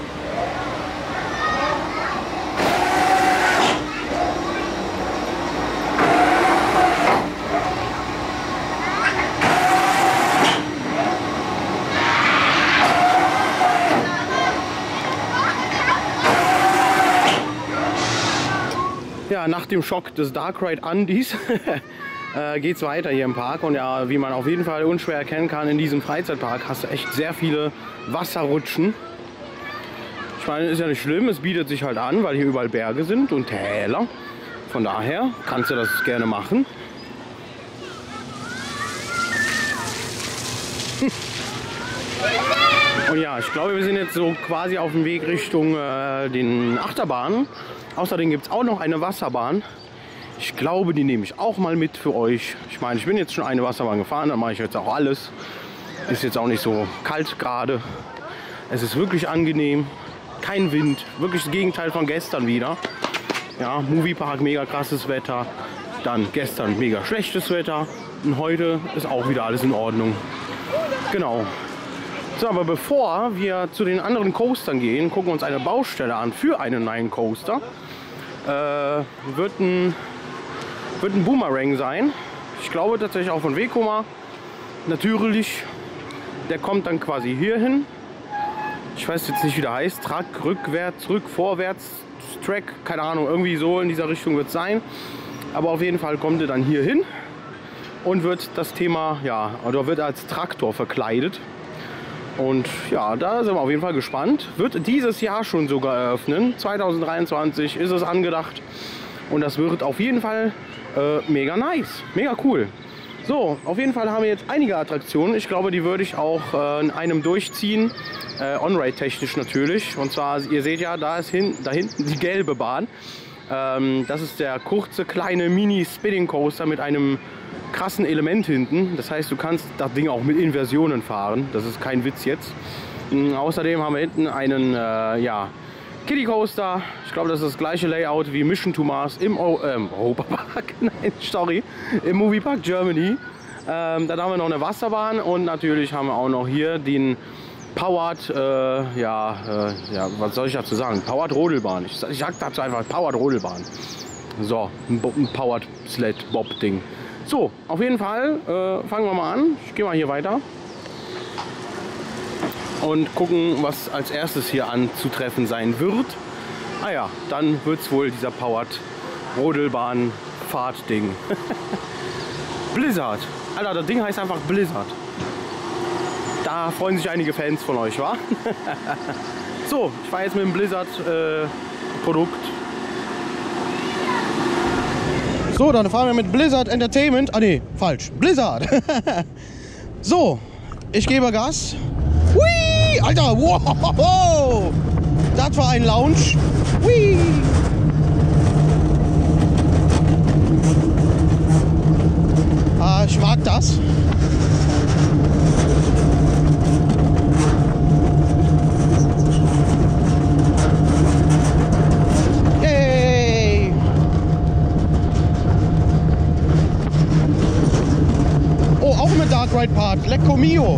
Ja, nach dem Schock des Dark Ride Andis geht es weiter hier im Park. Und ja, wie man auf jeden Fall unschwer erkennen kann, in diesem Freizeitpark hast du echt sehr viele Wasserrutschen. Ich meine, ist ja nicht schlimm, es bietet sich halt an, weil hier überall Berge sind und Täler. Von daher kannst du das gerne machen. Und ja, ich glaube, wir sind jetzt so quasi auf dem Weg Richtung den Achterbahnen. Außerdem gibt es auch noch eine Wasserbahn. Ich glaube, die nehme ich auch mal mit für euch. Ich meine, ich bin jetzt schon eine Wasserbahn gefahren, dann mache ich jetzt auch alles. Ist jetzt auch nicht so kalt gerade. Es ist wirklich angenehm. Kein Wind. Wirklich das Gegenteil von gestern wieder. Ja, Moviepark, mega krasses Wetter. Dann gestern mega schlechtes Wetter. Und heute ist auch wieder alles in Ordnung. Genau. So, aber bevor wir zu den anderen Coastern gehen, gucken wir uns eine Baustelle an für einen neuen Coaster. Wird ein Boomerang sein. Ich glaube tatsächlich auch von Vekoma. Natürlich. Der kommt dann quasi hier hin. Ich weiß jetzt nicht, wie der heißt. Track, rückwärts, vorwärts, Track, keine Ahnung. Irgendwie so in dieser Richtung wird es sein. Aber auf jeden Fall kommt er dann hier hin und wird das Thema, ja, oder wird als Traktor verkleidet. Und ja, da sind wir auf jeden Fall gespannt. Wird dieses Jahr schon sogar eröffnen. 2023 ist es angedacht. Und das wird auf jeden Fall mega nice. Mega cool. So, auf jeden Fall haben wir jetzt einige Attraktionen. Ich glaube, die würde ich auch in einem durchziehen. On-Ride technisch natürlich. Und zwar, ihr seht ja, da hinten die gelbe Bahn. Das ist der kurze, kleine Mini-Spinning-Coaster mit einem krassen Element hinten. Das heißt, du kannst das Ding auch mit Inversionen fahren. Das ist kein Witz jetzt. Außerdem haben wir hinten einen ja, Kiddie Coaster. Ich glaube, das ist das gleiche Layout wie Mission to Mars im Europapark. Nein, sorry, im Moviepark Germany. Dann haben wir noch eine Wasserbahn und natürlich haben wir auch noch hier den Powered, ja, was soll ich dazu sagen? Powered Rodelbahn. Ich sag dazu einfach Powered Rodelbahn. So, ein Powered Sled Bob Ding. So, auf jeden Fall fangen wir mal an. Ich gehe mal hier weiter und gucken, was als erstes hier anzutreffen sein wird. Ah ja, dann wird es wohl dieser Powered Rodelbahn Fahrt-Ding. Blizzard. Alter, das Ding heißt einfach Blizzard. Da freuen sich einige Fans von euch, wa? So, ich fahre jetzt mit dem Blizzard Produkt. So, dann fahren wir mit Blizzard Entertainment. Ah ne, falsch. Blizzard. So, ich gebe Gas. Hui, Alter, wow. Das war ein Lounge. Hui. Ah, ich mag das. Off-Ride Part. Lecco mio.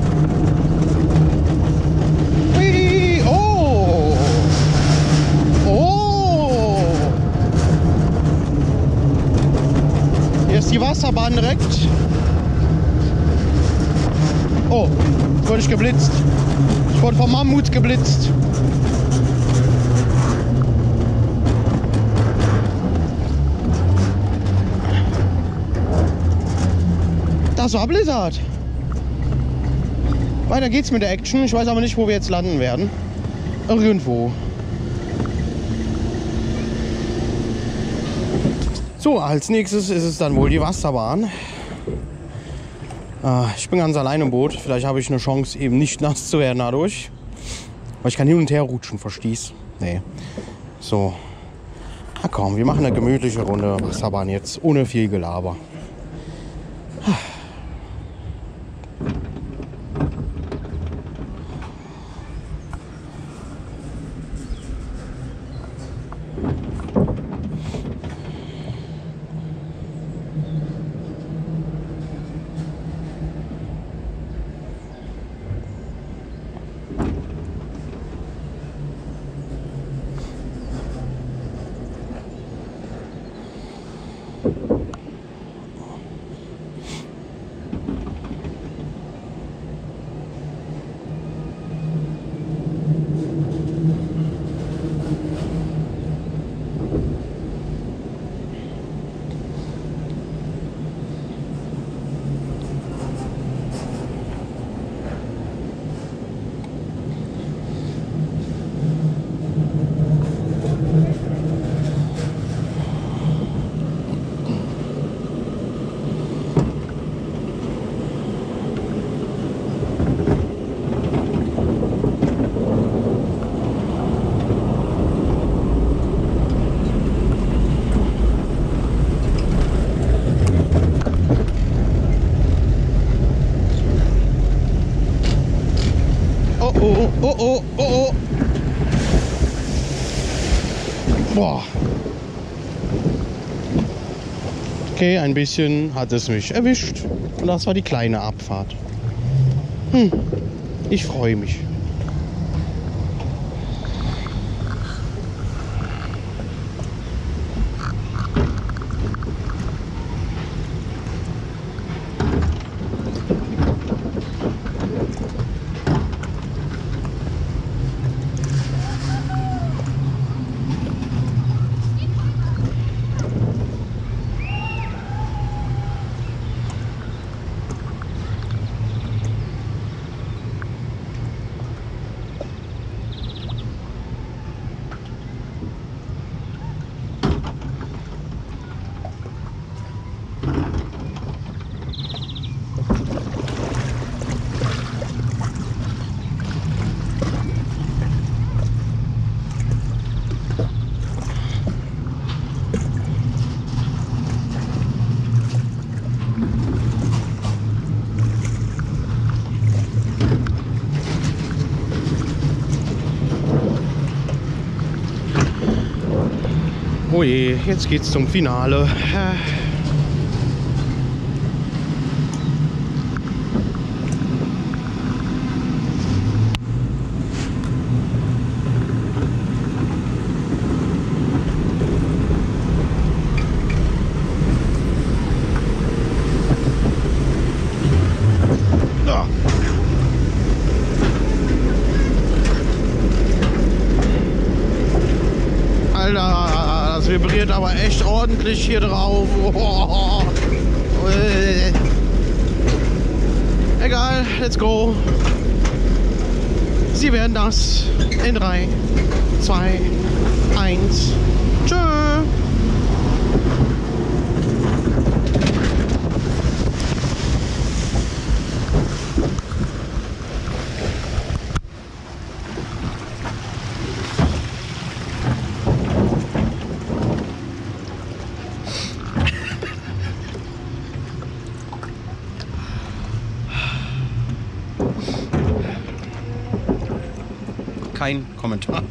Hui. Oh. Oh. Hier ist die Wasserbahn direkt. Oh, jetzt wurde ich geblitzt. Ich wurde vom Mammut geblitzt. Das war Blizzard. Weiter geht's mit der Action. Ich weiß aber nicht, wo wir jetzt landen werden. Irgendwo. So, als nächstes ist es dann wohl die Wasserbahn. Ich bin ganz allein im Boot. Vielleicht habe ich eine Chance, eben nicht nass zu werden dadurch. Aber ich kann hin und her rutschen, verstehst? Nee. So. Na komm, wir machen eine gemütliche Runde Wasserbahn jetzt. Ohne viel Gelaber. Oh. Boah. Okay, ein bisschen hat es mich erwischt. Und das war die kleine Abfahrt. Ich freue mich. Oh je, jetzt geht's zum Finale. Alter, das vibriert aber echt ordentlich hier drauf. Oh. Egal, let's go. Sie werden das in 3, 2, 1. Tschö. Kein Kommentar.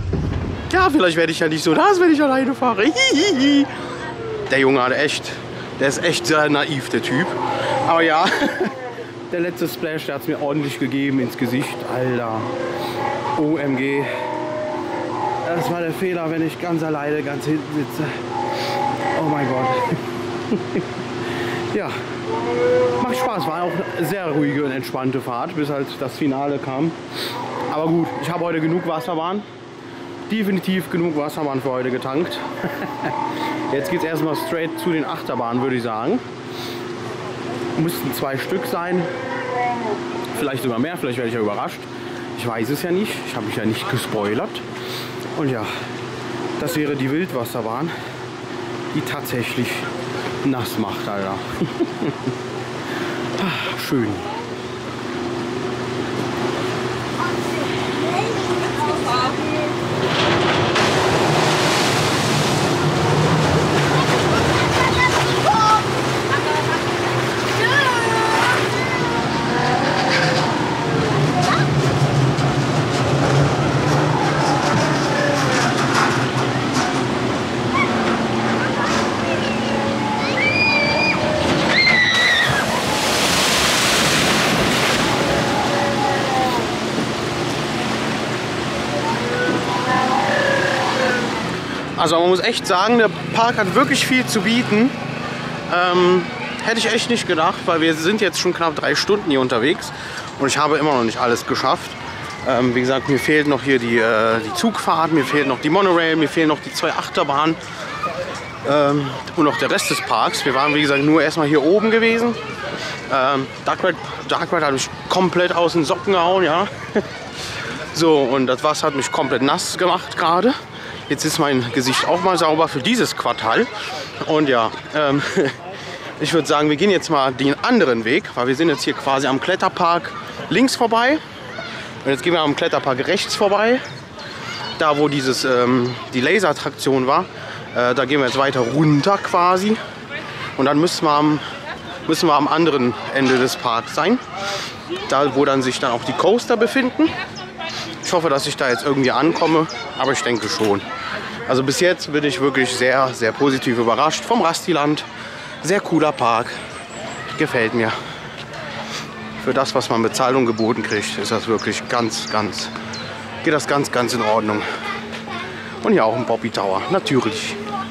Ja, vielleicht werde ich ja nicht so nass, wenn ich alleine fahre. Der Junge hat echt Der ist echt sehr naiv, der Typ. Aber ja, der letzte Splash, der hat es mir ordentlich gegeben ins Gesicht. Alter, OMG. Das war der Fehler, wenn ich ganz alleine ganz hinten sitze. Oh mein Gott. Ja, macht Spaß. War auch eine sehr ruhige und entspannte Fahrt, bis halt das Finale kam. Aber gut, ich habe heute genug Wasserbahn. Definitiv genug Wasserbahn für heute getankt. Jetzt geht es erstmal straight zu den Achterbahnen, würde ich sagen. Müssten 2 Stück sein. Vielleicht sogar mehr, vielleicht werde ich ja überrascht. Ich weiß es ja nicht. Ich habe mich ja nicht gespoilert. Und ja, das wäre die Wildwasserbahn, die tatsächlich nass macht, Alter. Schön. Also man muss echt sagen, der Park hat wirklich viel zu bieten. Hätte ich echt nicht gedacht, weil wir sind jetzt schon knapp 3 Stunden hier unterwegs und ich habe immer noch nicht alles geschafft. Wie gesagt, mir fehlt noch hier die Zugfahrt, mir fehlt noch die Monorail, mir fehlen noch die 2 Achterbahnen und noch der Rest des Parks. Wir waren, wie gesagt, nur erstmal hier oben gewesen. Dark Ride hat mich komplett aus den Socken gehauen, ja. So, und das Wasser hat mich komplett nass gemacht gerade. Jetzt ist mein Gesicht auch mal sauber für dieses Quartal. Und ja, ich würde sagen, wir gehen jetzt mal den anderen Weg, weil wir sind jetzt hier quasi am Kletterpark links vorbei. Und jetzt gehen wir am Kletterpark rechts vorbei. Da, wo die Laserattraktion war, da gehen wir jetzt weiter runter quasi. Und dann müssen wir am anderen Ende des Parks sein. Da, wo dann sich dann auch die Coaster befinden. Ich hoffe, dass ich da jetzt irgendwie ankomme, aber ich denke schon. Also bis jetzt bin ich wirklich sehr, sehr positiv überrascht vom Rastiland. Sehr cooler Park. Gefällt mir. Für das, was man Bezahlung geboten kriegt, ist das wirklich geht das ganz in Ordnung. Und hier auch ein Poppy Tower, natürlich.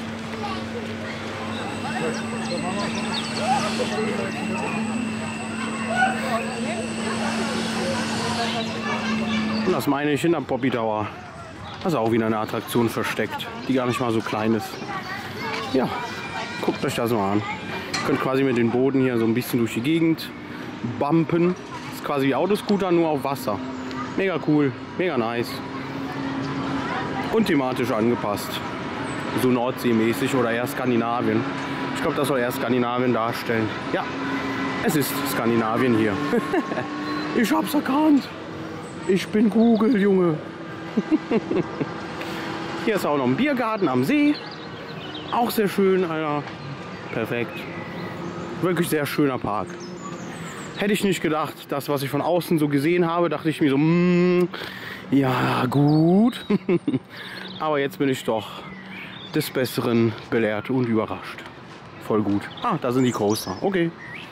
Und das meine ich hinter Poppy Tower. Das ist auch wieder eine Attraktion versteckt, die gar nicht mal so klein ist. Ja, guckt euch das mal an. Ihr könnt quasi mit den Booten hier so ein bisschen durch die Gegend bumpen. Das ist quasi wie Autoscooter, nur auf Wasser. Mega cool, mega nice. Und thematisch angepasst. So Nordseemäßig oder eher Skandinavien. Ich glaube, das soll eher Skandinavien darstellen. Ja, es ist Skandinavien hier. Ich hab's erkannt. Ich bin Google, Junge. Hier ist auch noch ein Biergarten am See. Auch sehr schön, Alter. Perfekt. Wirklich sehr schöner Park. Hätte ich nicht gedacht, das, was ich von außen so gesehen habe, dachte ich mir so, ja gut. Aber jetzt bin ich doch des Besseren belehrt und überrascht. Voll gut. Ah, da sind die Coaster. Okay.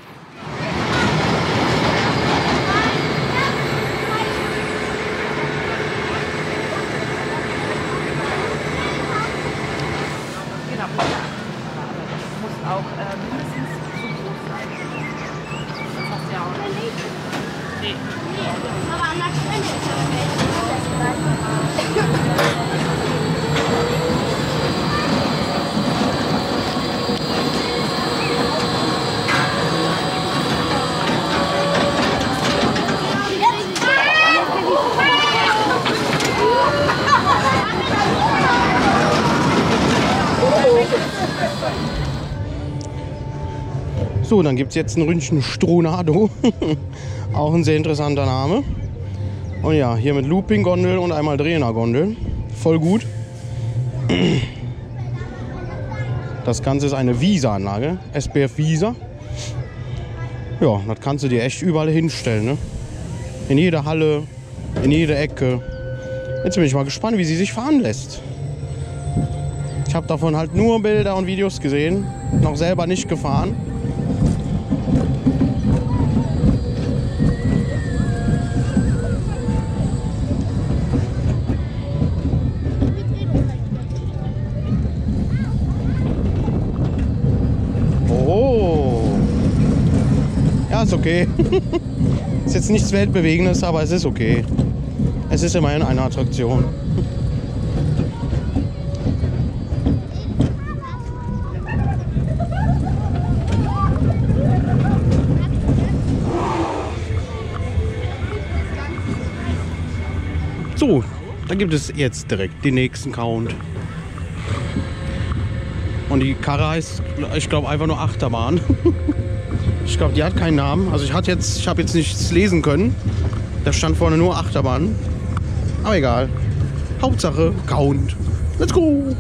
So, dann gibt es jetzt ein Ründchen Stronado. Auch ein sehr interessanter Name. Und ja, hier mit Looping-Gondel und einmal Drehner-Gondel. Voll gut. Das Ganze ist eine Visa-Anlage. SBF Visa. Ja, das kannst du dir echt überall hinstellen. Ne? In jeder Halle, in jede Ecke. Jetzt bin ich mal gespannt, wie sie sich fahren lässt. Ich habe davon halt nur Bilder und Videos gesehen, noch selber nicht gefahren. Oh, ja, ist okay. Ist jetzt nichts Weltbewegendes, aber es ist okay. Es ist immerhin eine Attraktion. So, da gibt es jetzt direkt den nächsten Count. Und die Karre heißt, ich glaube, einfach nur Achterbahn. Ich glaube, die hat keinen Namen. Also ich habe jetzt nichts lesen können. Da stand vorne nur Achterbahn. Aber egal. Hauptsache Count. Let's go!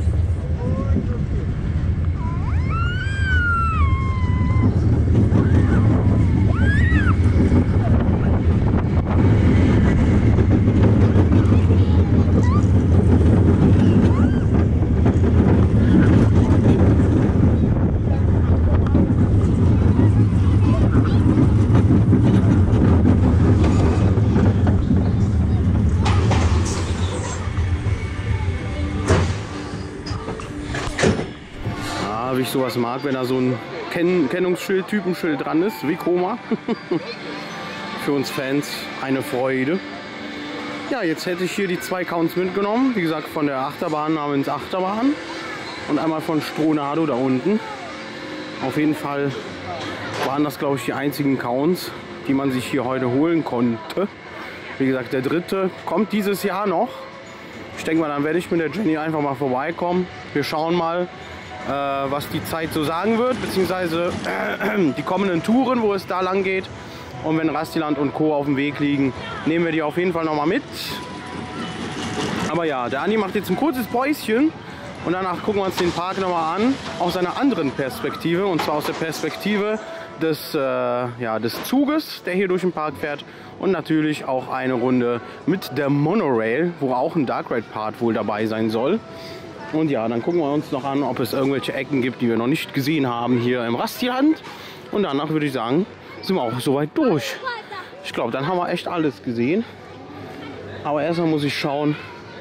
Wie ich sowas mag, wenn da so ein Kennungsschild, Typenschild dran ist, wie Koma. Für uns Fans eine Freude. Ja, jetzt hätte ich hier die 2 Counts mitgenommen. Wie gesagt, von der Achterbahn namens Achterbahn und einmal von Stronado da unten. Auf jeden Fall waren das, glaube ich, die einzigen Counts, die man sich hier heute holen konnte. Wie gesagt, der 3. kommt dieses Jahr noch. Ich denke mal, dann werde ich mit der Jenny einfach mal vorbeikommen. Wir schauen mal, was die Zeit so sagen wird, beziehungsweise die kommenden Touren, wo es da lang geht. Und wenn Rastiland und Co. auf dem Weg liegen, nehmen wir die auf jeden Fall noch mal mit. Aber ja, der Andi macht jetzt ein kurzes Päuschen und danach gucken wir uns den Park noch mal an, aus einer anderen Perspektive, und zwar aus der Perspektive des Zuges, der hier durch den Park fährt, und natürlich auch eine Runde mit der Monorail, wo auch ein Dark Ride Part wohl dabei sein soll. Und ja, dann gucken wir uns noch an, ob es irgendwelche Ecken gibt, die wir noch nicht gesehen haben hier im Rastiland. Und danach würde ich sagen, sind wir auch soweit durch. Ich glaube, dann haben wir echt alles gesehen. Aber erstmal muss ich schauen,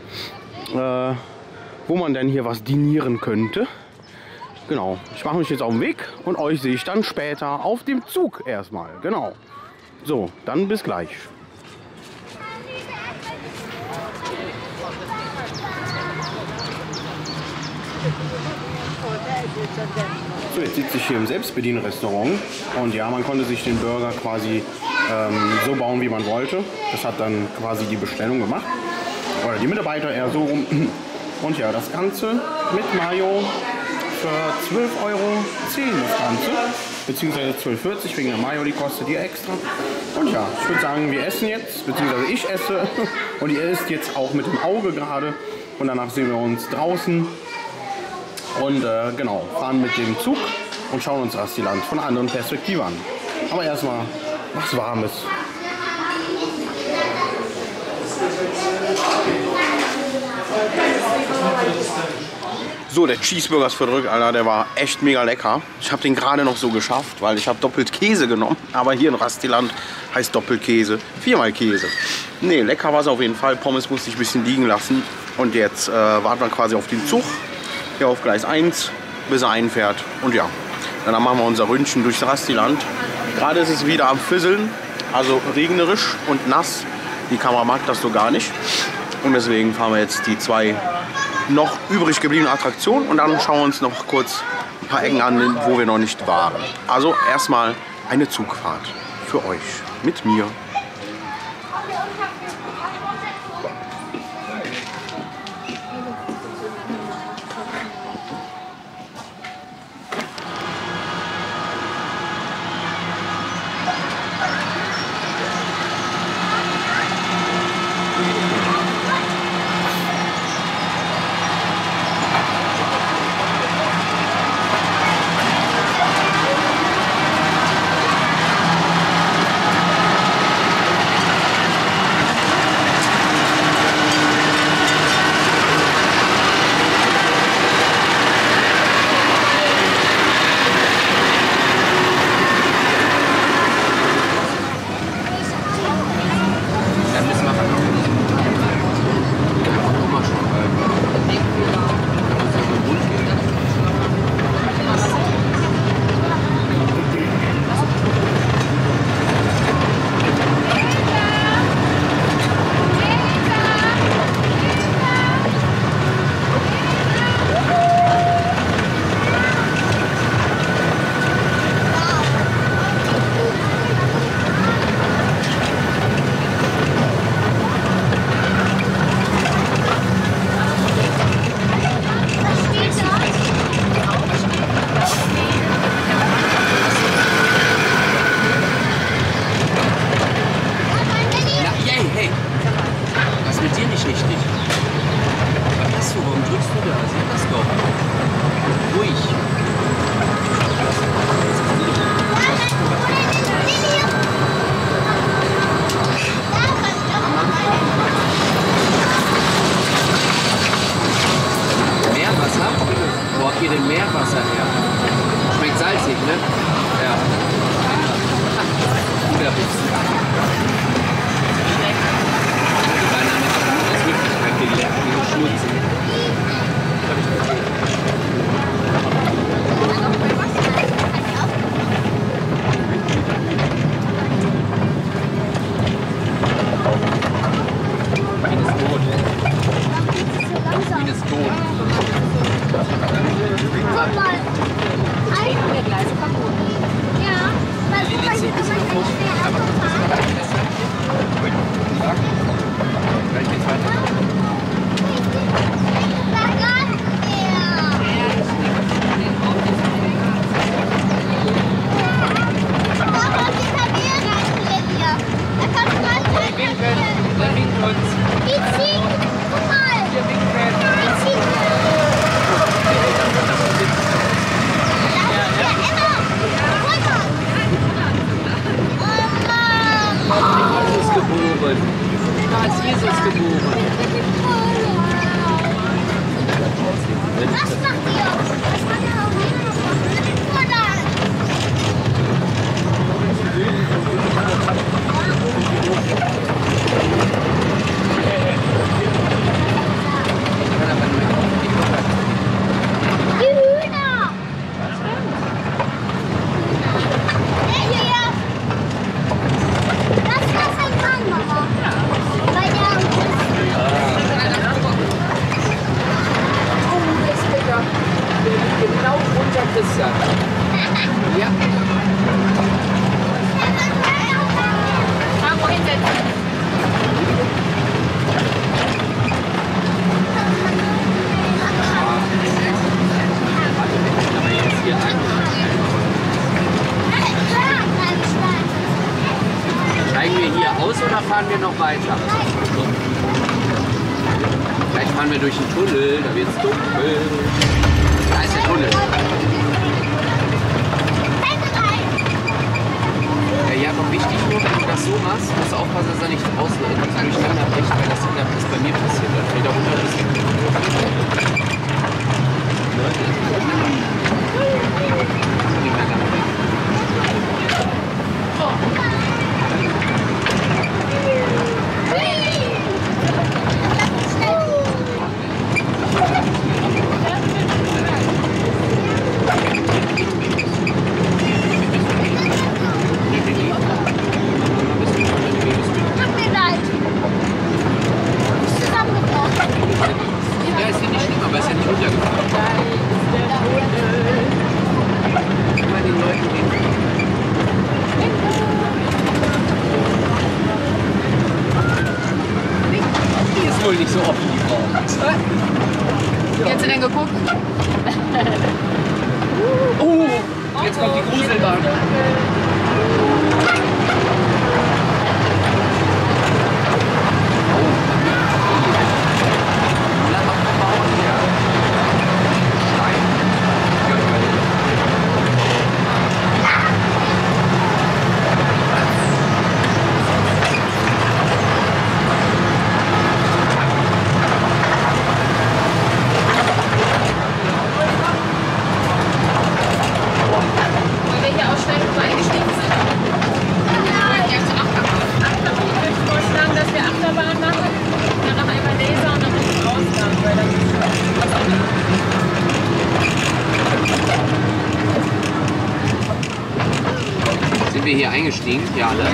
wo man denn hier was dinieren könnte. Genau, ich mache mich jetzt auf den Weg und euch sehe ich dann später auf dem Zug erstmal. Genau. So, dann bis gleich. So, jetzt sitze ich hier im Selbstbedienrestaurant und ja, man konnte sich den Burger quasi so bauen, wie man wollte. Das hat dann quasi die Bestellung gemacht. Oder die Mitarbeiter eher so rum. Und ja, das Ganze mit Mayo für 12,10 € das Ganze. Beziehungsweise 12,40 € wegen der Mayo, die kostet die extra. Und ja, ich würde sagen, wir essen jetzt, beziehungsweise ich esse. Und ihr isst jetzt auch mit dem Auge gerade. Und danach sehen wir uns draußen. Und genau, fahren mit dem Zug und schauen uns Rastiland von einer anderen Perspektive an. Aber erstmal was Warmes. So, der Cheeseburger ist verdrückt, Alter, der war echt mega lecker. Ich habe den gerade noch so geschafft, weil ich habe doppelt Käse genommen. Aber hier in Rastiland heißt Doppelkäse 4-mal Käse. Ne, lecker war es auf jeden Fall. Pommes musste ich ein bisschen liegen lassen. Und jetzt warten wir quasi auf den Zug. Hier auf Gleis 1, bis er einfährt. Und ja, dann machen wir unser Ründchen durchs Rastiland. Gerade ist es wieder am Fisseln, also regnerisch und nass. Die Kamera mag das so gar nicht. Und deswegen fahren wir jetzt die 2 noch übrig gebliebenen Attraktionen. Und dann schauen wir uns noch kurz ein paar Ecken an, wo wir noch nicht waren. Also erstmal eine Zugfahrt für euch mit mir. wieder. Sieht das doch. Ruhig. Meerwasser? Wo habt ihr denn Meerwasser her? Schmeckt salzig, ne? Ja. Guter Witz. Das ist wirklich kein gelernt, diese Schmutzen. Das hab ich gesehen. Steigen wir hier aus oder fahren wir noch weiter? Vielleicht fahren wir durch den Tunnel, da wird es dunkel. Da ist der Tunnel. Ja, aber wichtig nur, wenn du das so machst, musst du aufpassen, dass er nicht draußen durcheinander bricht, weil das ist bei mir passiert. Da fällt er runter. Nicht so oft die Frau. Wie hast du denn geguckt? Jetzt kommt die Gruselbahn. Sind wir hier eingestiegen? Ja, ne?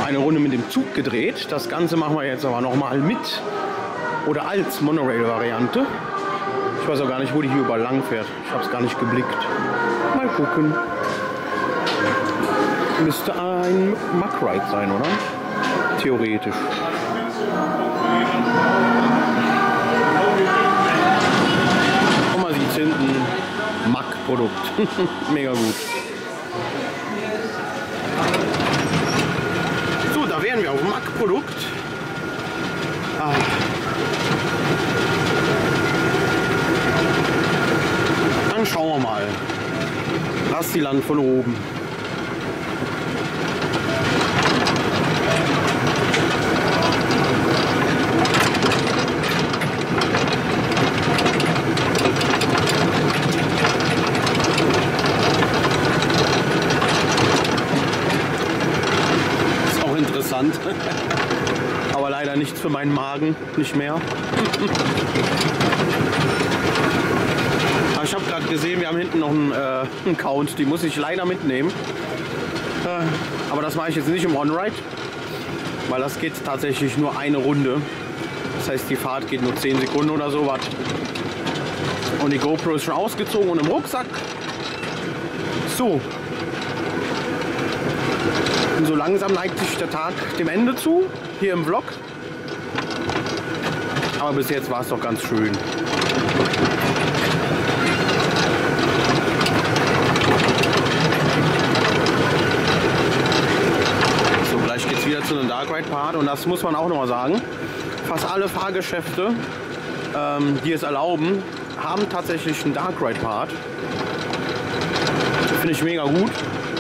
eine Runde mit dem Zug gedreht. Das Ganze machen wir jetzt aber nochmal mit oder als Monorail-Variante. Ich weiß auch gar nicht, wo die hier überall lang fährt. Ich habe es gar nicht geblickt. Mal gucken. Müsste ein Mack-Ride sein, oder? Theoretisch. Und man sieht hinten Mack-Produkt. Mega gut. So, da wären wir auf Mack-Produkt. Ah. Dann schauen wir mal. Rastiland von oben. Ist auch interessant. Aber leider nichts für meinen Magen, nicht mehr. Ich habe gerade gesehen, wir haben hinten noch einen Count, die muss ich leider mitnehmen. Aber das mache ich jetzt nicht im On-Ride, weil das geht tatsächlich nur eine Runde. Das heißt, die Fahrt geht nur 10 Sekunden oder so was. Und die GoPro ist schon ausgezogen und im Rucksack. So. Und so langsam neigt sich der Tag dem Ende zu, hier im Vlog. Aber bis jetzt war es doch ganz schön. So, gleich geht es wieder zu einem Dark Ride Part und das muss man auch noch mal sagen. Fast alle Fahrgeschäfte, die es erlauben, haben tatsächlich einen Dark Ride Part. Finde ich mega gut.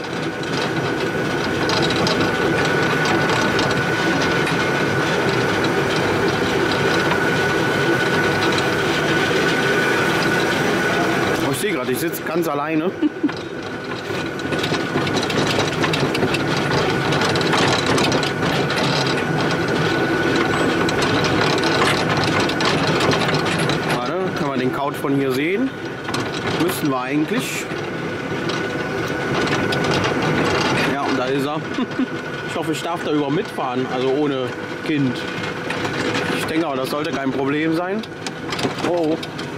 Ich sehe gerade, ich sitze ganz alleine. Warte, können wir den Couch von hier sehen? Müssten wir eigentlich. Ja, und da ist er. Ich hoffe, ich darf da überhaupt mitfahren, also ohne Kind. Ich denke aber, das sollte kein Problem sein. Oh.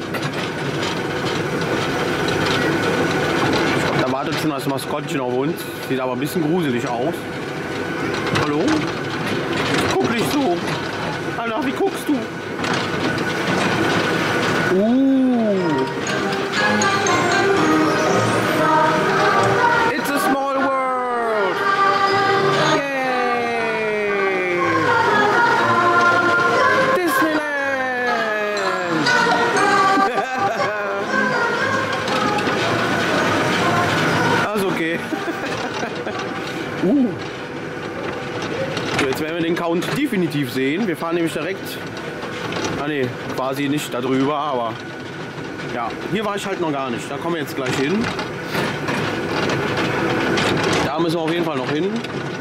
Da wartet schon das Maskottchen auf uns. Sieht aber ein bisschen gruselig aus. Hallo? Guck nicht so. Alter, wie guckst du? It's a small world. Yay! Disneyland! Also okay. So, jetzt werden wir den Count definitiv sehen. Wir fahren nämlich direkt. Ah ne, quasi nicht darüber, aber ja, hier war ich halt noch gar nicht. Da kommen wir jetzt gleich hin. Da müssen wir auf jeden Fall noch hin.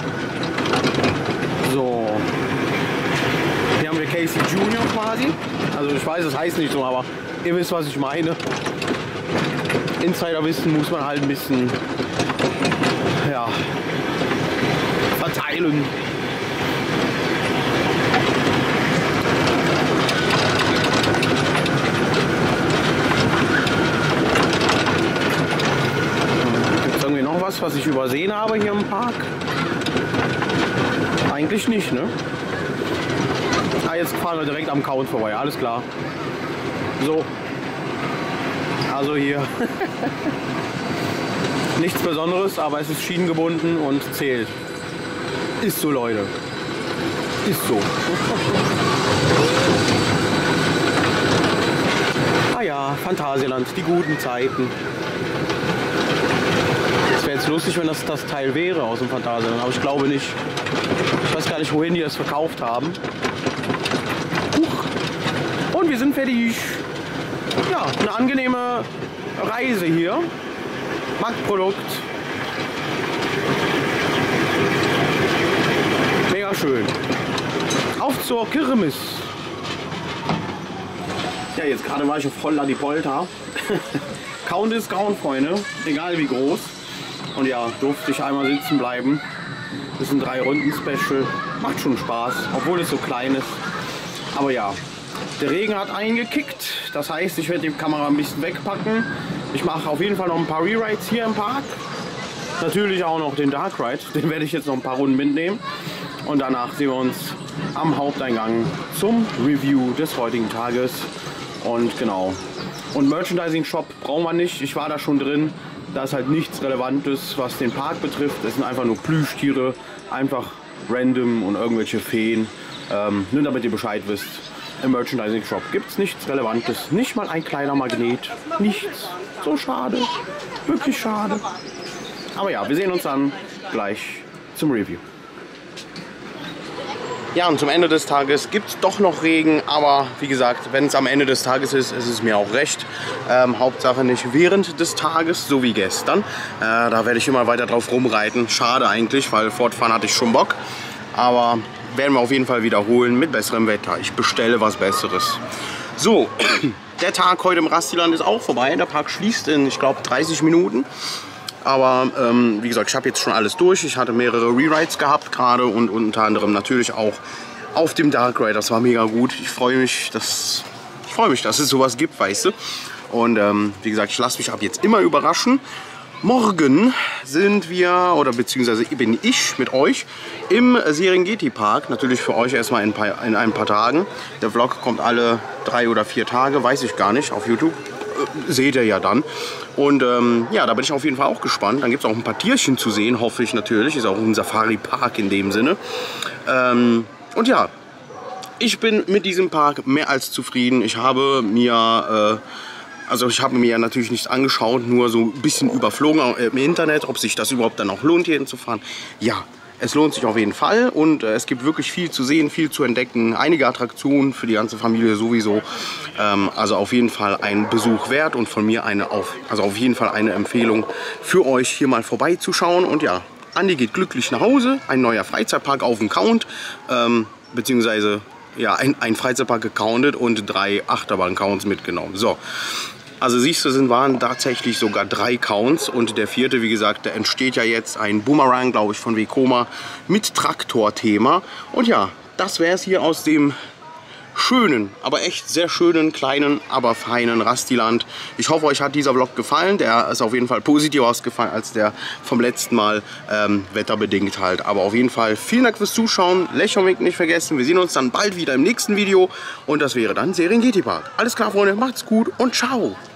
So. Hier haben wir Casey Junior quasi. Also ich weiß, es heißt nicht so, aber ihr wisst, was ich meine. Insiderwissen muss man halt ein bisschen, ja, verteilen. Gibt es irgendwie noch was ich übersehen habe hier im Park? Eigentlich nicht, ne? Ah, jetzt fahren wir direkt am Count vorbei, alles klar. So. Also hier. Nichts Besonderes, aber es ist schienengebunden und zählt. Ist so, Leute. Ist so. Ah ja, Phantasialand, die guten Zeiten. Es wäre jetzt lustig, wenn das Teil wäre aus dem Phantasialand, aber ich glaube nicht. Ich weiß gar nicht, wohin die das verkauft haben. Und wir sind fertig. Ja, eine angenehme Reise hier. Mack-Produkt. Mega schön. Auf zur Kirmes. Ja, jetzt gerade war ich auf Holla die Polter. Kaum Discount, Freunde. Egal wie groß. Und ja, durfte ich einmal sitzen bleiben. Das ist ein 3-Runden-Special. Macht schon Spaß, obwohl es so klein ist. Aber ja, der Regen hat eingekickt. Das heißt, ich werde die Kamera ein bisschen wegpacken. Ich mache auf jeden Fall noch ein paar Rewrites hier im Park. Natürlich auch noch den Dark Ride. Den werde ich jetzt noch ein paar Runden mitnehmen. Und danach sehen wir uns am Haupteingang zum Review des heutigen Tages. Und genau. Und Merchandising Shop brauchen wir nicht. Ich war da schon drin. Da ist halt nichts Relevantes, was den Park betrifft. Es sind einfach nur Plüschtiere. Einfach random und irgendwelche Feen. Nur damit ihr Bescheid wisst. Im Merchandising Shop gibt es nichts Relevantes. Nicht mal ein kleiner Magnet. Nichts. So schade. Wirklich schade. Aber ja, wir sehen uns dann gleich zum Review. Ja, und zum Ende des Tages gibt es doch noch Regen, aber wie gesagt, wenn es am Ende des Tages ist, ist es mir auch recht. Hauptsache nicht während des Tages, so wie gestern. Da werde ich immer weiter drauf rumreiten. Schade eigentlich, weil fortfahren hatte ich schon Bock. Aber werden wir auf jeden Fall wiederholen mit besserem Wetter. Ich bestelle was Besseres. So, der Tag heute im Rastiland ist auch vorbei. Der Park schließt in, ich glaube, 30 Minuten. Aber wie gesagt, ich habe jetzt schon alles durch. Ich hatte mehrere Rewrites gehabt gerade und unter anderem natürlich auch auf dem Dark Ride. Das war mega gut. Ich freue mich, dass es sowas gibt, weißt du. Und wie gesagt, ich lasse mich ab jetzt immer überraschen. Morgen sind wir, oder beziehungsweise bin ich mit euch im Serengeti Park. Natürlich für euch erstmal in ein paar Tagen. Der Vlog kommt alle 3 oder 4 Tage, weiß ich gar nicht, auf YouTube. Seht ihr ja dann. Und ja, da bin ich auf jeden Fall auch gespannt. Dann gibt es auch ein paar Tierchen zu sehen, hoffe ich natürlich. Ist auch ein Safari-Park in dem Sinne. Und ja, ich bin mit diesem Park mehr als zufrieden. Ich habe mir natürlich nichts angeschaut, nur so ein bisschen überflogen im Internet, ob sich das überhaupt dann auch lohnt, hier hinzufahren. Ja, es lohnt sich auf jeden Fall und es gibt wirklich viel zu sehen, viel zu entdecken. Einige Attraktionen für die ganze Familie sowieso. Also auf jeden Fall ein Besuch wert und von mir auf jeden Fall eine Empfehlung für euch, hier mal vorbeizuschauen. Und ja, Andi geht glücklich nach Hause. Ein neuer Freizeitpark auf dem Count, beziehungsweise ja, ein Freizeitpark gecountet und 3 Achterbahn-Counts mitgenommen. So. Also siehst du, waren tatsächlich sogar 3 Counts und der 4., wie gesagt, da entsteht ja jetzt ein Boomerang, glaube ich, von Vekoma mit Traktor-Thema. Und ja, das wäre es hier aus dem schönen, aber echt sehr schönen, kleinen, aber feinen Rastiland. Ich hoffe, euch hat dieser Vlog gefallen. Der ist auf jeden Fall positiv ausgefallen als der vom letzten Mal, wetterbedingt halt. Aber auf jeden Fall vielen Dank fürs Zuschauen. Lächeln nicht vergessen. Wir sehen uns dann bald wieder im nächsten Video und das wäre dann Serengeti Park. Alles klar, Freunde, macht's gut und ciao.